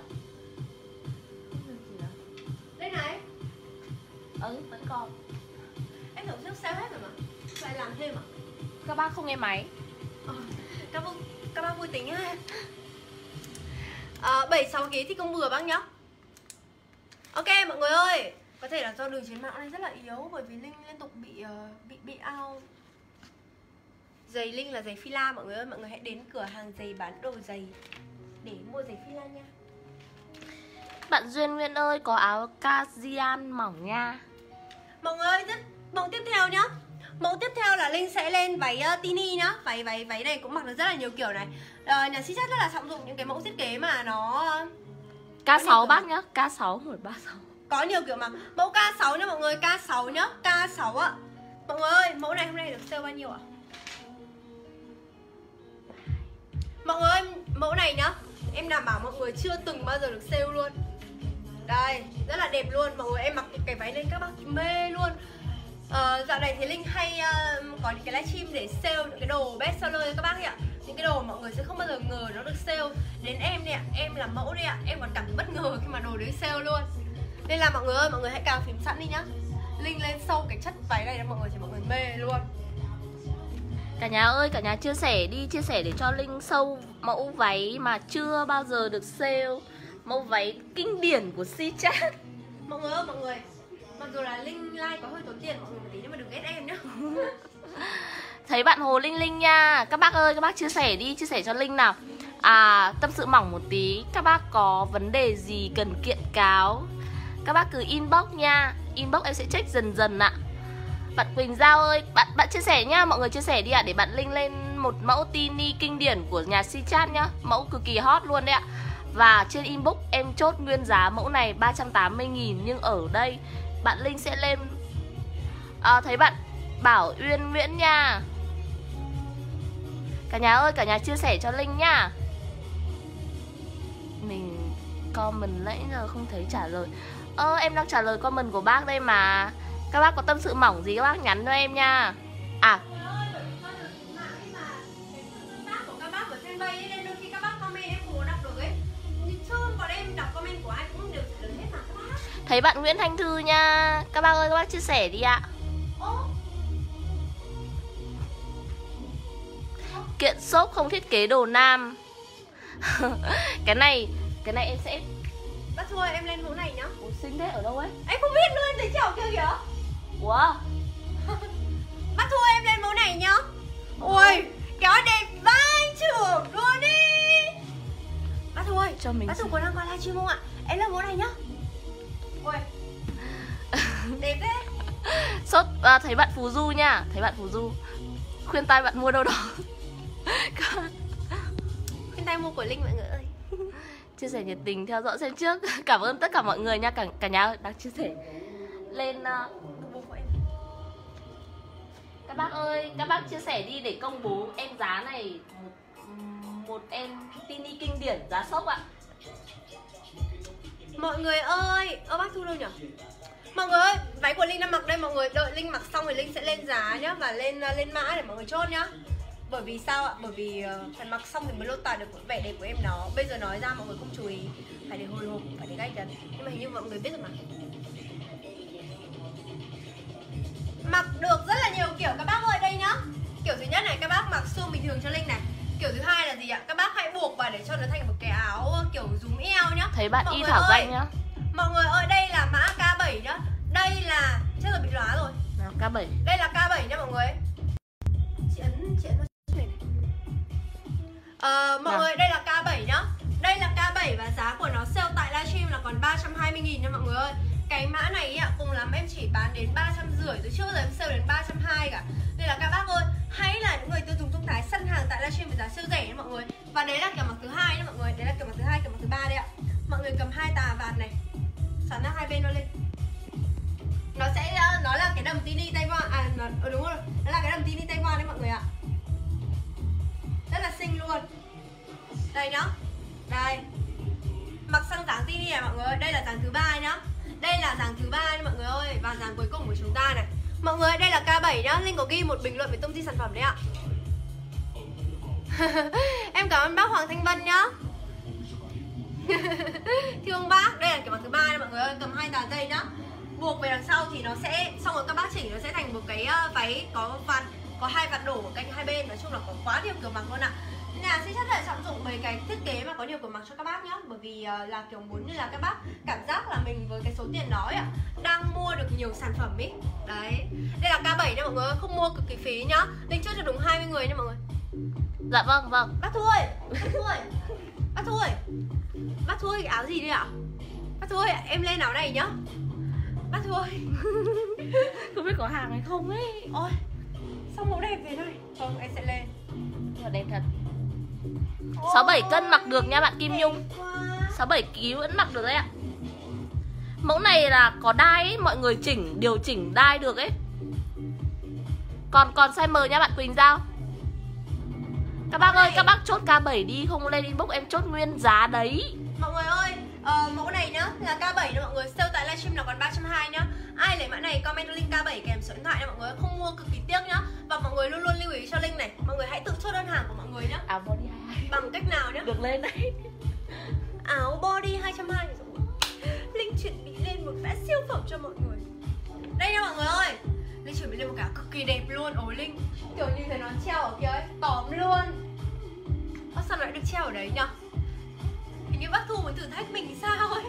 Đây này. Ừ, vẫn còn. Em tưởng trước sale hết rồi mà. Phải làm thêm à? Các bác không nghe máy. Ờ, các bác, các bác vui tính ha. À, bảy mươi sáu ki lô gam thì không vừa bác nhá. Ok mọi người ơi, có thể là do đường chiến mạo này rất là yếu bởi vì Linh liên tục bị uh, bị bị out. Giày Linh là giày Fila mọi người ơi, mọi người hãy đến cửa hàng giày bán đồ giày để mua giày Fila nha. Bạn Duyên Nguyên ơi, có áo Kazian mỏng nha. Mọi người ơi, rất Mẫu tiếp theo nhá. Mẫu tiếp theo là Linh sẽ lên váy uh, tini nhá. Váy váy váy này cũng mặc được rất là nhiều kiểu này. uh, Nhà Xích Chất rất là trọng dụng những cái mẫu thiết kế mà nó uh, K sáu bác nhá, K sáu một ba sáu. có nhiều kiểu mà. Mẫu K sáu nhá mọi người, K sáu nhá, K sáu ạ. Mọi người ơi, mẫu này hôm nay được sale bao nhiêu ạ? Mọi người ơi, mẫu này nhá, em đảm bảo mọi người chưa từng bao giờ được sale luôn. Đây, rất là đẹp luôn. Mọi người em mặc cái váy lên các bác mê luôn. Ờ, dạo này thì Linh hay uh, có những cái livestream để sale những cái đồ best seller cho các bác ấy ạ. Những cái đồ mọi người sẽ không bao giờ ngờ nó được sale. Đến em đây ạ, em là mẫu đây ạ, em còn cảm thấy bất ngờ khi mà đồ đấy sale luôn. Nên là mọi người ơi, mọi người hãy cào phím sẵn đi nhá. Linh lên sâu cái chất váy này cho mọi người thì mọi người mê luôn. Cả nhà ơi, cả nhà chia sẻ đi, chia sẻ để cho Linh sâu mẫu váy mà chưa bao giờ được sale. Mẫu váy kinh điển của Xích Chất. Mọi người ơi, mọi người, mặc dù là Linh like có hơi tốn tiền mọi người một tí nhưng mà đừng ghét em nhá. Thấy bạn Hồ Linh Linh nha. Các bác ơi, các bác chia sẻ đi, chia sẻ cho Linh nào. À, tâm sự mỏng một tí. Các bác có vấn đề gì cần kiện cáo, các bác cứ inbox nha. Inbox em sẽ check dần dần ạ. Bạn Quỳnh Giao ơi, bạn bạn chia sẻ nhá, mọi người chia sẻ đi ạ, để bạn Linh lên một mẫu tini kinh điển của nhà Xích Chất nhá. Mẫu cực kỳ hot luôn đấy ạ. Và trên inbox em chốt nguyên giá mẫu này ba trăm tám mươi nghìn. Nhưng ở đây bạn Linh sẽ lên à, thấy bạn Bảo Uyên Nguyễn nha. Cả nhà ơi, cả nhà chia sẻ cho Linh nha. Mình comment nãy giờ không thấy trả lời. Ơ em đang trả lời comment của bác đây mà. Các bác có tâm sự mỏng gì các bác nhắn cho em nha. À thấy bạn Nguyễn Thanh Thư nha. Các bác ơi, các bác chia sẻ đi ạ. Kiện shop không thiết kế đồ nam. Cái này, cái này em sẽ... Bác thôi em lên mẫu này nhá. Ủa xinh thế, ở đâu ấy? Em không biết luôn, thấy chảo kia kìa. Ủa? Bác thôi em lên mẫu này nhá. Ôi, kéo đẹp vai trưởng luôn đi. Bác thôi, cho mình bác Thu có đang coi livestream không ạ? Em lên mẫu này nhá. Ôi, đẹp thế. Sốt, à, thấy bạn Phú Du nha. Thấy bạn Phú Du khuyên tay bạn mua đâu đó. Khuyên tay mua của Linh mọi người ơi. Chia sẻ nhiệt tình theo dõi xem trước. Cảm ơn tất cả mọi người nha. Cả, cả nhà đang chia sẻ lên uh... các bác ơi, các bác chia sẻ đi để công bố em giá này. Một, một em tini kinh điển giá sốc ạ. Mọi người ơi, ơ bác Thu đâu nhỉ? Mọi người ơi, váy của Linh đang mặc đây, mọi người đợi Linh mặc xong rồi Linh sẽ lên giá nhá. Và lên lên mã để mọi người chốt nhá. Bởi vì sao ạ? Bởi vì uh, phải mặc xong thì mới lột tả được vẻ đẹp của em nó. Bây giờ nói ra mọi người không chú ý. Phải để hồi hộp, phải để gay cấn. Nhưng mà hình như mọi người biết rồi mà. Mặc được rất là nhiều kiểu các bác ơi, đây nhá. Kiểu thứ nhất này các bác mặc xương bình thường cho Linh này. Kiểu thứ hai là gì ạ? Các bác hãy buộc vào để cho nó thành một cái áo kiểu rúm eo nhá. Thấy bạn mọi Y Thảo Danh nhá. Mọi người ơi, đây là mã K bảy nhá. Đây là... Chết rồi, bị lóa rồi. Nào, K bảy. Đây là K bảy nhá mọi người. Chị ấn, chị ấn vào này này. Ờ, mọi nào. Người, đây là K bảy nhá. Đây là K bảy và giá của nó sale tại livestream là còn ba trăm hai mươi nghìn nha mọi người ơi. Cái mã này ạ, cùng lắm em chỉ bán đến ba trăm rưỡi, từ trước giờ em sale đến ba trăm hai mươi cả. Nên là các bác ơi, hãy là những người tiêu dùng thông thái săn hàng tại livestream với giá siêu rẻ nha mọi người. Và đấy là kiểu mặc thứ hai nha mọi người, đấy là kiểu mặc thứ hai, kiểu mặc thứ ba đây ạ. Mọi người cầm hai tà vạt này, sắn ra hai bên nó lên. Nó sẽ nó là cái đầm tini tay voan, à nó, ừ, đúng rồi, nó là cái đầm tini tay voan đấy mọi người ạ. Rất là xinh luôn. Đây nhá. Đây. Mặc sang dáng tini này mọi người ơi, đây là dáng thứ ba nhá. Đây là dáng thứ ba nha mọi người ơi. Và dáng cuối cùng của chúng ta này. Mọi người ơi, đây là K bảy nhá. Linh có ghi một bình luận về thông tin sản phẩm đấy ạ. Em cảm ơn bác Hoàng Thanh Vân nhá. Thương bác. Đây là kiểu mặc thứ ba nha mọi người ơi. Cầm hai tà dây nhá. Buộc về đằng sau thì nó sẽ, xong rồi các bác chỉnh nó sẽ thành một cái váy có vạt, có hai vạt đổ ở cạnh hai bên. Nói chung là có quá nhiều kiểu mặc luôn ạ. Nhà sẽ rất là trọng dụng mấy cái thiết kế mà có nhiều kiểu mặc cho các bác nhá. Bởi vì uh, là kiểu muốn như là các bác cảm giác là mình với cái số tiền đó ạ, đang mua được nhiều sản phẩm ý. Đấy. Đây là K bảy nha mọi người, không mua cực kỳ phí nhá. Linh chốt cho đúng hai mươi người nha mọi người. Dạ vâng, vâng. Bác Thu ơi, bác Thu ơi, bác Thu ơi, bác Thu ơi, cái áo gì đây ạ? Bác Thu ơi, em lên áo này nhá. Bác Thu ơi. Không biết có hàng hay không ấy. Ôi, sao mẫu đẹp thế này. Không, em sẽ lên. Mà đẹp thật. Sáu bảy cân mặc được nha bạn Kim Nhung. Sáu bảy ký vẫn mặc được đấy ạ. Mẫu này là có đai ấy, mọi người chỉnh điều chỉnh đai được ấy. Còn còn size M nha bạn Quỳnh Giao. Các bác ơi, các bác chốt K bảy đi, không lên inbox em chốt nguyên giá đấy. Mọi người ơi, uh, mẫu này nhá, là K bảy nha mọi người, sale tại livestream là còn ba trăm hai mươi nhá. Ai lấy mã này comment link K bảy kèm số điện thoại nha mọi người, không mua cực kỳ tiếc nhá. Và mọi người luôn luôn lưu ý cho link này, mọi người hãy tự chốt đơn hàng của mọi người nhá. Áo body hai bằng cách nào nhá? được lên đấy. Áo body hai trăm hai mươi. Linh chuẩn bị lên một vẽ siêu phẩm cho mọi người. Đây nha mọi người ơi, Linh chuẩn bị lên một cái cực kỳ đẹp luôn. Ôi Linh, kiểu như thế nó treo ở kia ấy, tóm luôn. Ơ sao lại được treo ở đấy nhở? Hình như bác Thu muốn thử thách mình thì sao ấy.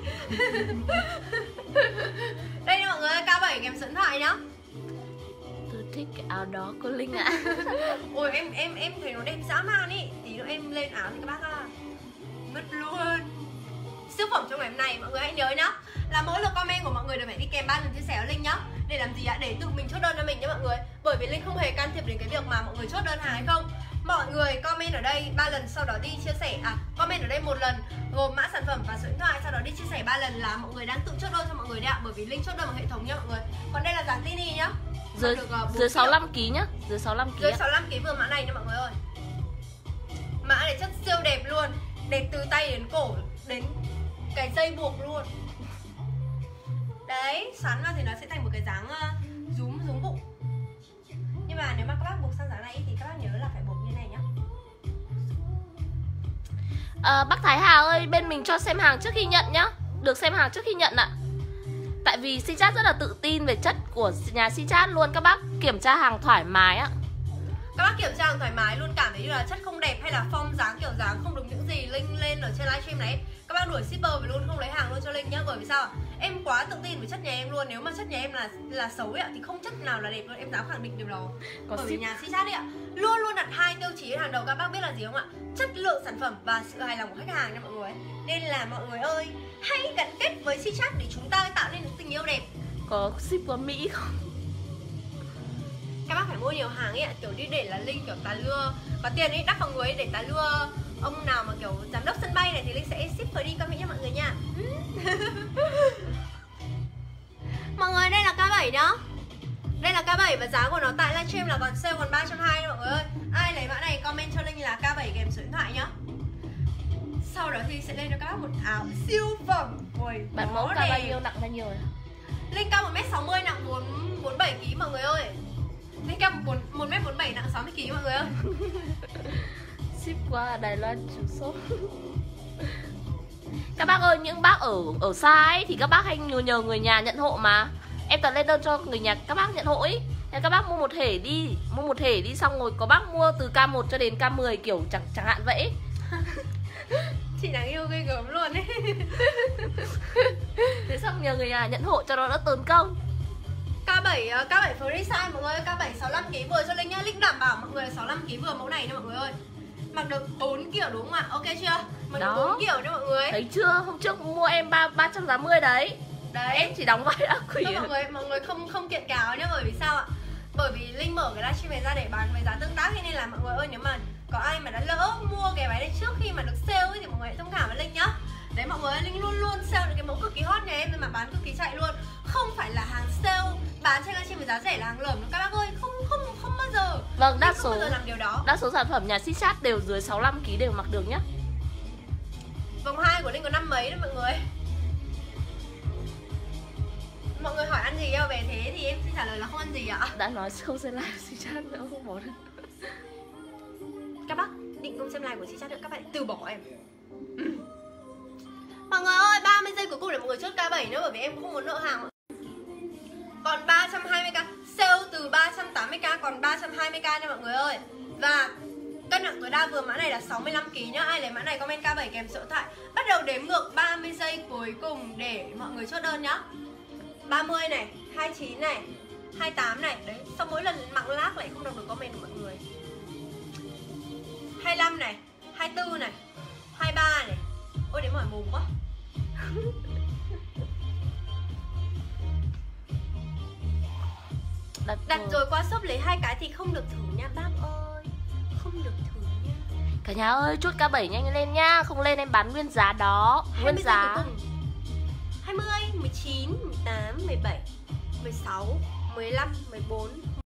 Đây nha mọi người, K bảy kèm số điện thoại nhá. Tôi thích cái áo đó cô Linh ạ. Ôi em em em thấy nó đẹp dã man ý. Tí nữa em lên áo thì các bác à, mất luôn. Siêu phẩm trong ngày hôm nay mọi người hãy nhớ nhá, là mỗi lượt comment của mọi người đều phải đi kèm ba lần chia sẻ ở Linh nhá. Để làm gì ạ? Để tự mình chốt đơn cho mình nhá mọi người. Bởi vì Linh không hề can thiệp đến cái việc mà mọi người chốt đơn hàng hay không. Mọi người comment ở đây ba lần, sau đó đi chia sẻ, à comment ở đây một lần gồm mã sản phẩm và số điện thoại, sau đó đi chia sẻ ba lần là mọi người đang tự chốt đơn cho mọi người đấy ạ. Bởi vì Linh chốt đơn bằng hệ thống nhá mọi người. Còn đây là dáng tini nhá. Dưới được, uh, dưới sáu mươi lăm ký nhá, dưới sáu mươi lăm ký. Dưới sáu mươi lăm ký vừa mã này nha mọi người ơi. Mã này chất siêu đẹp luôn, đẹp từ tay đến cổ đến cái dây buộc luôn. Đấy, xoắn vào thì nó sẽ thành một cái dáng uh, rúm rúm bụng. Nhưng mà nếu mà các bác buộc sang dáng này thì các bác nhớ là phải buộc như này nhá. À, bác Thái Hà ơi, bên mình cho xem hàng trước khi nhận nhá. Được xem hàng trước khi nhận ạ. Tại vì Chat rất là tự tin về chất của nhà Chat luôn. Các bác kiểm tra hàng thoải mái ạ. Các bác kiểm tra hàng thoải mái luôn, cảm thấy như là chất không đẹp hay là form dáng kiểu dáng không đúng những gì Linh lên ở trên livestream này, các bác đuổi shipper về luôn, không lấy hàng luôn cho Linh nhá. Bởi vì sao? Em quá tự tin với chất nhà em luôn. Nếu mà chất nhà em là là xấu ấy ạ thì không chất nào là đẹp luôn, em dám khẳng định điều đó. Có bởi vì nhà Chat ấy ạ luôn luôn đặt hai tiêu chí hàng đầu, các bác biết là gì không ạ? Chất lượng sản phẩm và sự hài lòng của khách hàng nha mọi người. Nên là mọi người ơi, hãy gắn kết với Chat để chúng ta tạo nên tình yêu đẹp. Có ship qua Mỹ không? Các bác phải mua nhiều hàng ấy ạ, kiểu đi để là Linh kiểu tá lưa có tiền ấy, đắp vào người ấy để tá lưa ông nào mà kiểu giám đốc sân bay này thì Linh sẽ ship tới đi qua Mỹ nha mọi người nha. Mọi người, đây là K bảy nhá. Đây là K bảy và giá của nó tại livestream là còn sale còn ba trăm hai mươi mọi người ơi. Ai lấy mã này comment cho Linh là K bảy kèm số điện thoại nhá. Sau đó thì sẽ lên cho các bác một áo siêu phẩm. Ôi, bạn mẫu cao bao nhiêu, nặng bao nhiêu rồi? Linh cao một mét sáu mươi, nặng bốn mươi bảy ký mọi người ơi. Linh cao một mét bốn mươi bảy, nặng sáu mươi ký mọi người ơi. Ship qua Đài Loan chủ số. Các bác ơi, những bác ở ở xa ấy thì các bác hay nhờ, nhờ người nhà nhận hộ mà. Em toàn lên đơn cho người nhà các bác nhận hộ ấy. Nên các bác mua một thể đi, mua một thể đi, xong rồi có bác mua từ K một cho đến K mười kiểu chẳng chẳng hạn vậy. Chị đáng yêu ghê gớm luôn ấy. Thế xong nhờ người nhà nhận hộ cho nó đỡ tốn công. K bảy K bảy free size mọi người ơi, K bảy sáu mươi lăm ký vừa cho Linh nhá. Linh đảm bảo mọi người là sáu mươi lăm ký vừa mẫu này nha mọi người ơi. Mặc được bốn kiểu đúng không ạ? Ok chưa? Mặc được bốn kiểu nha mọi người. Thấy chưa? Hôm trước mua em ba ba trăm tám mươi đấy. Đấy, em chỉ đóng vai ác quỷ. mọi người mọi người không không kiện cáo nhá, bởi vì sao ạ? Bởi vì Linh mở cái livestream này ra để bán với giá tương tác, nên là mọi người ơi, nếu mà có ai mà đã lỡ mua cái váy này trước khi mà được sale ấy, thì mọi người hãy thông cảm với Linh nhá. Đấy mọi người ơi, Linh luôn luôn sale những cái mẫu cực kỳ hot nhà em mà bán cực kỳ chạy luôn. Không phải là hàng sale bán trên livestream với giá rẻ là hàng lởm đâu các bác ơi, không không không bao giờ. Vâng, đa Linh số không bao giờ làm điều đó. Đa số sản phẩm nhà Chat đều dưới sáu mươi lăm ký đều mặc được nhá. Vòng hai của Linh có năm mấy đấy mọi người. Mọi người hỏi ăn gì đâu về thế thì em xin trả lời là không ăn gì ạ. Đã nói không xem live Chat nữa, không bỏ được. Các bác định không xem live của Chat nữa, các bạn từ bỏ em. Mọi người ơi, ba mươi giây cuối cùng để mọi người chốt K bảy nữa, bởi vì em cũng không muốn nợ hàng. Còn ba trăm hai mươi k, sale từ ba trăm tám mươi k còn ba trăm hai mươi k nha mọi người ơi. Và cân nặng tối đa vừa mã này là sáu mươi lăm ký nhá. Ai lấy mã này comment K bảy kèm số điện thoại. Bắt đầu đếm ngược ba mươi giây cuối cùng để mọi người chốt đơn nhá. ba mươi này, hai mươi chín này, hai mươi tám này. Đấy, sau mỗi lần mặc lag lại không đọc được comment của mọi người. hai mươi lăm này, hai mươi tư này, hai mươi ba này. Ôi đến mỏi mồm quá. Đặt, Đặt rồi qua shop lấy hai cái thì không được thử nha bác ơi. Không được thử nha. Cả nhà ơi, chốt K bảy nhanh lên nhá. Không lên em bán nguyên giá đó. Nguyên giá hai mươi, mười chín, mười tám, mười bảy, mười sáu, mười lăm, mười bốn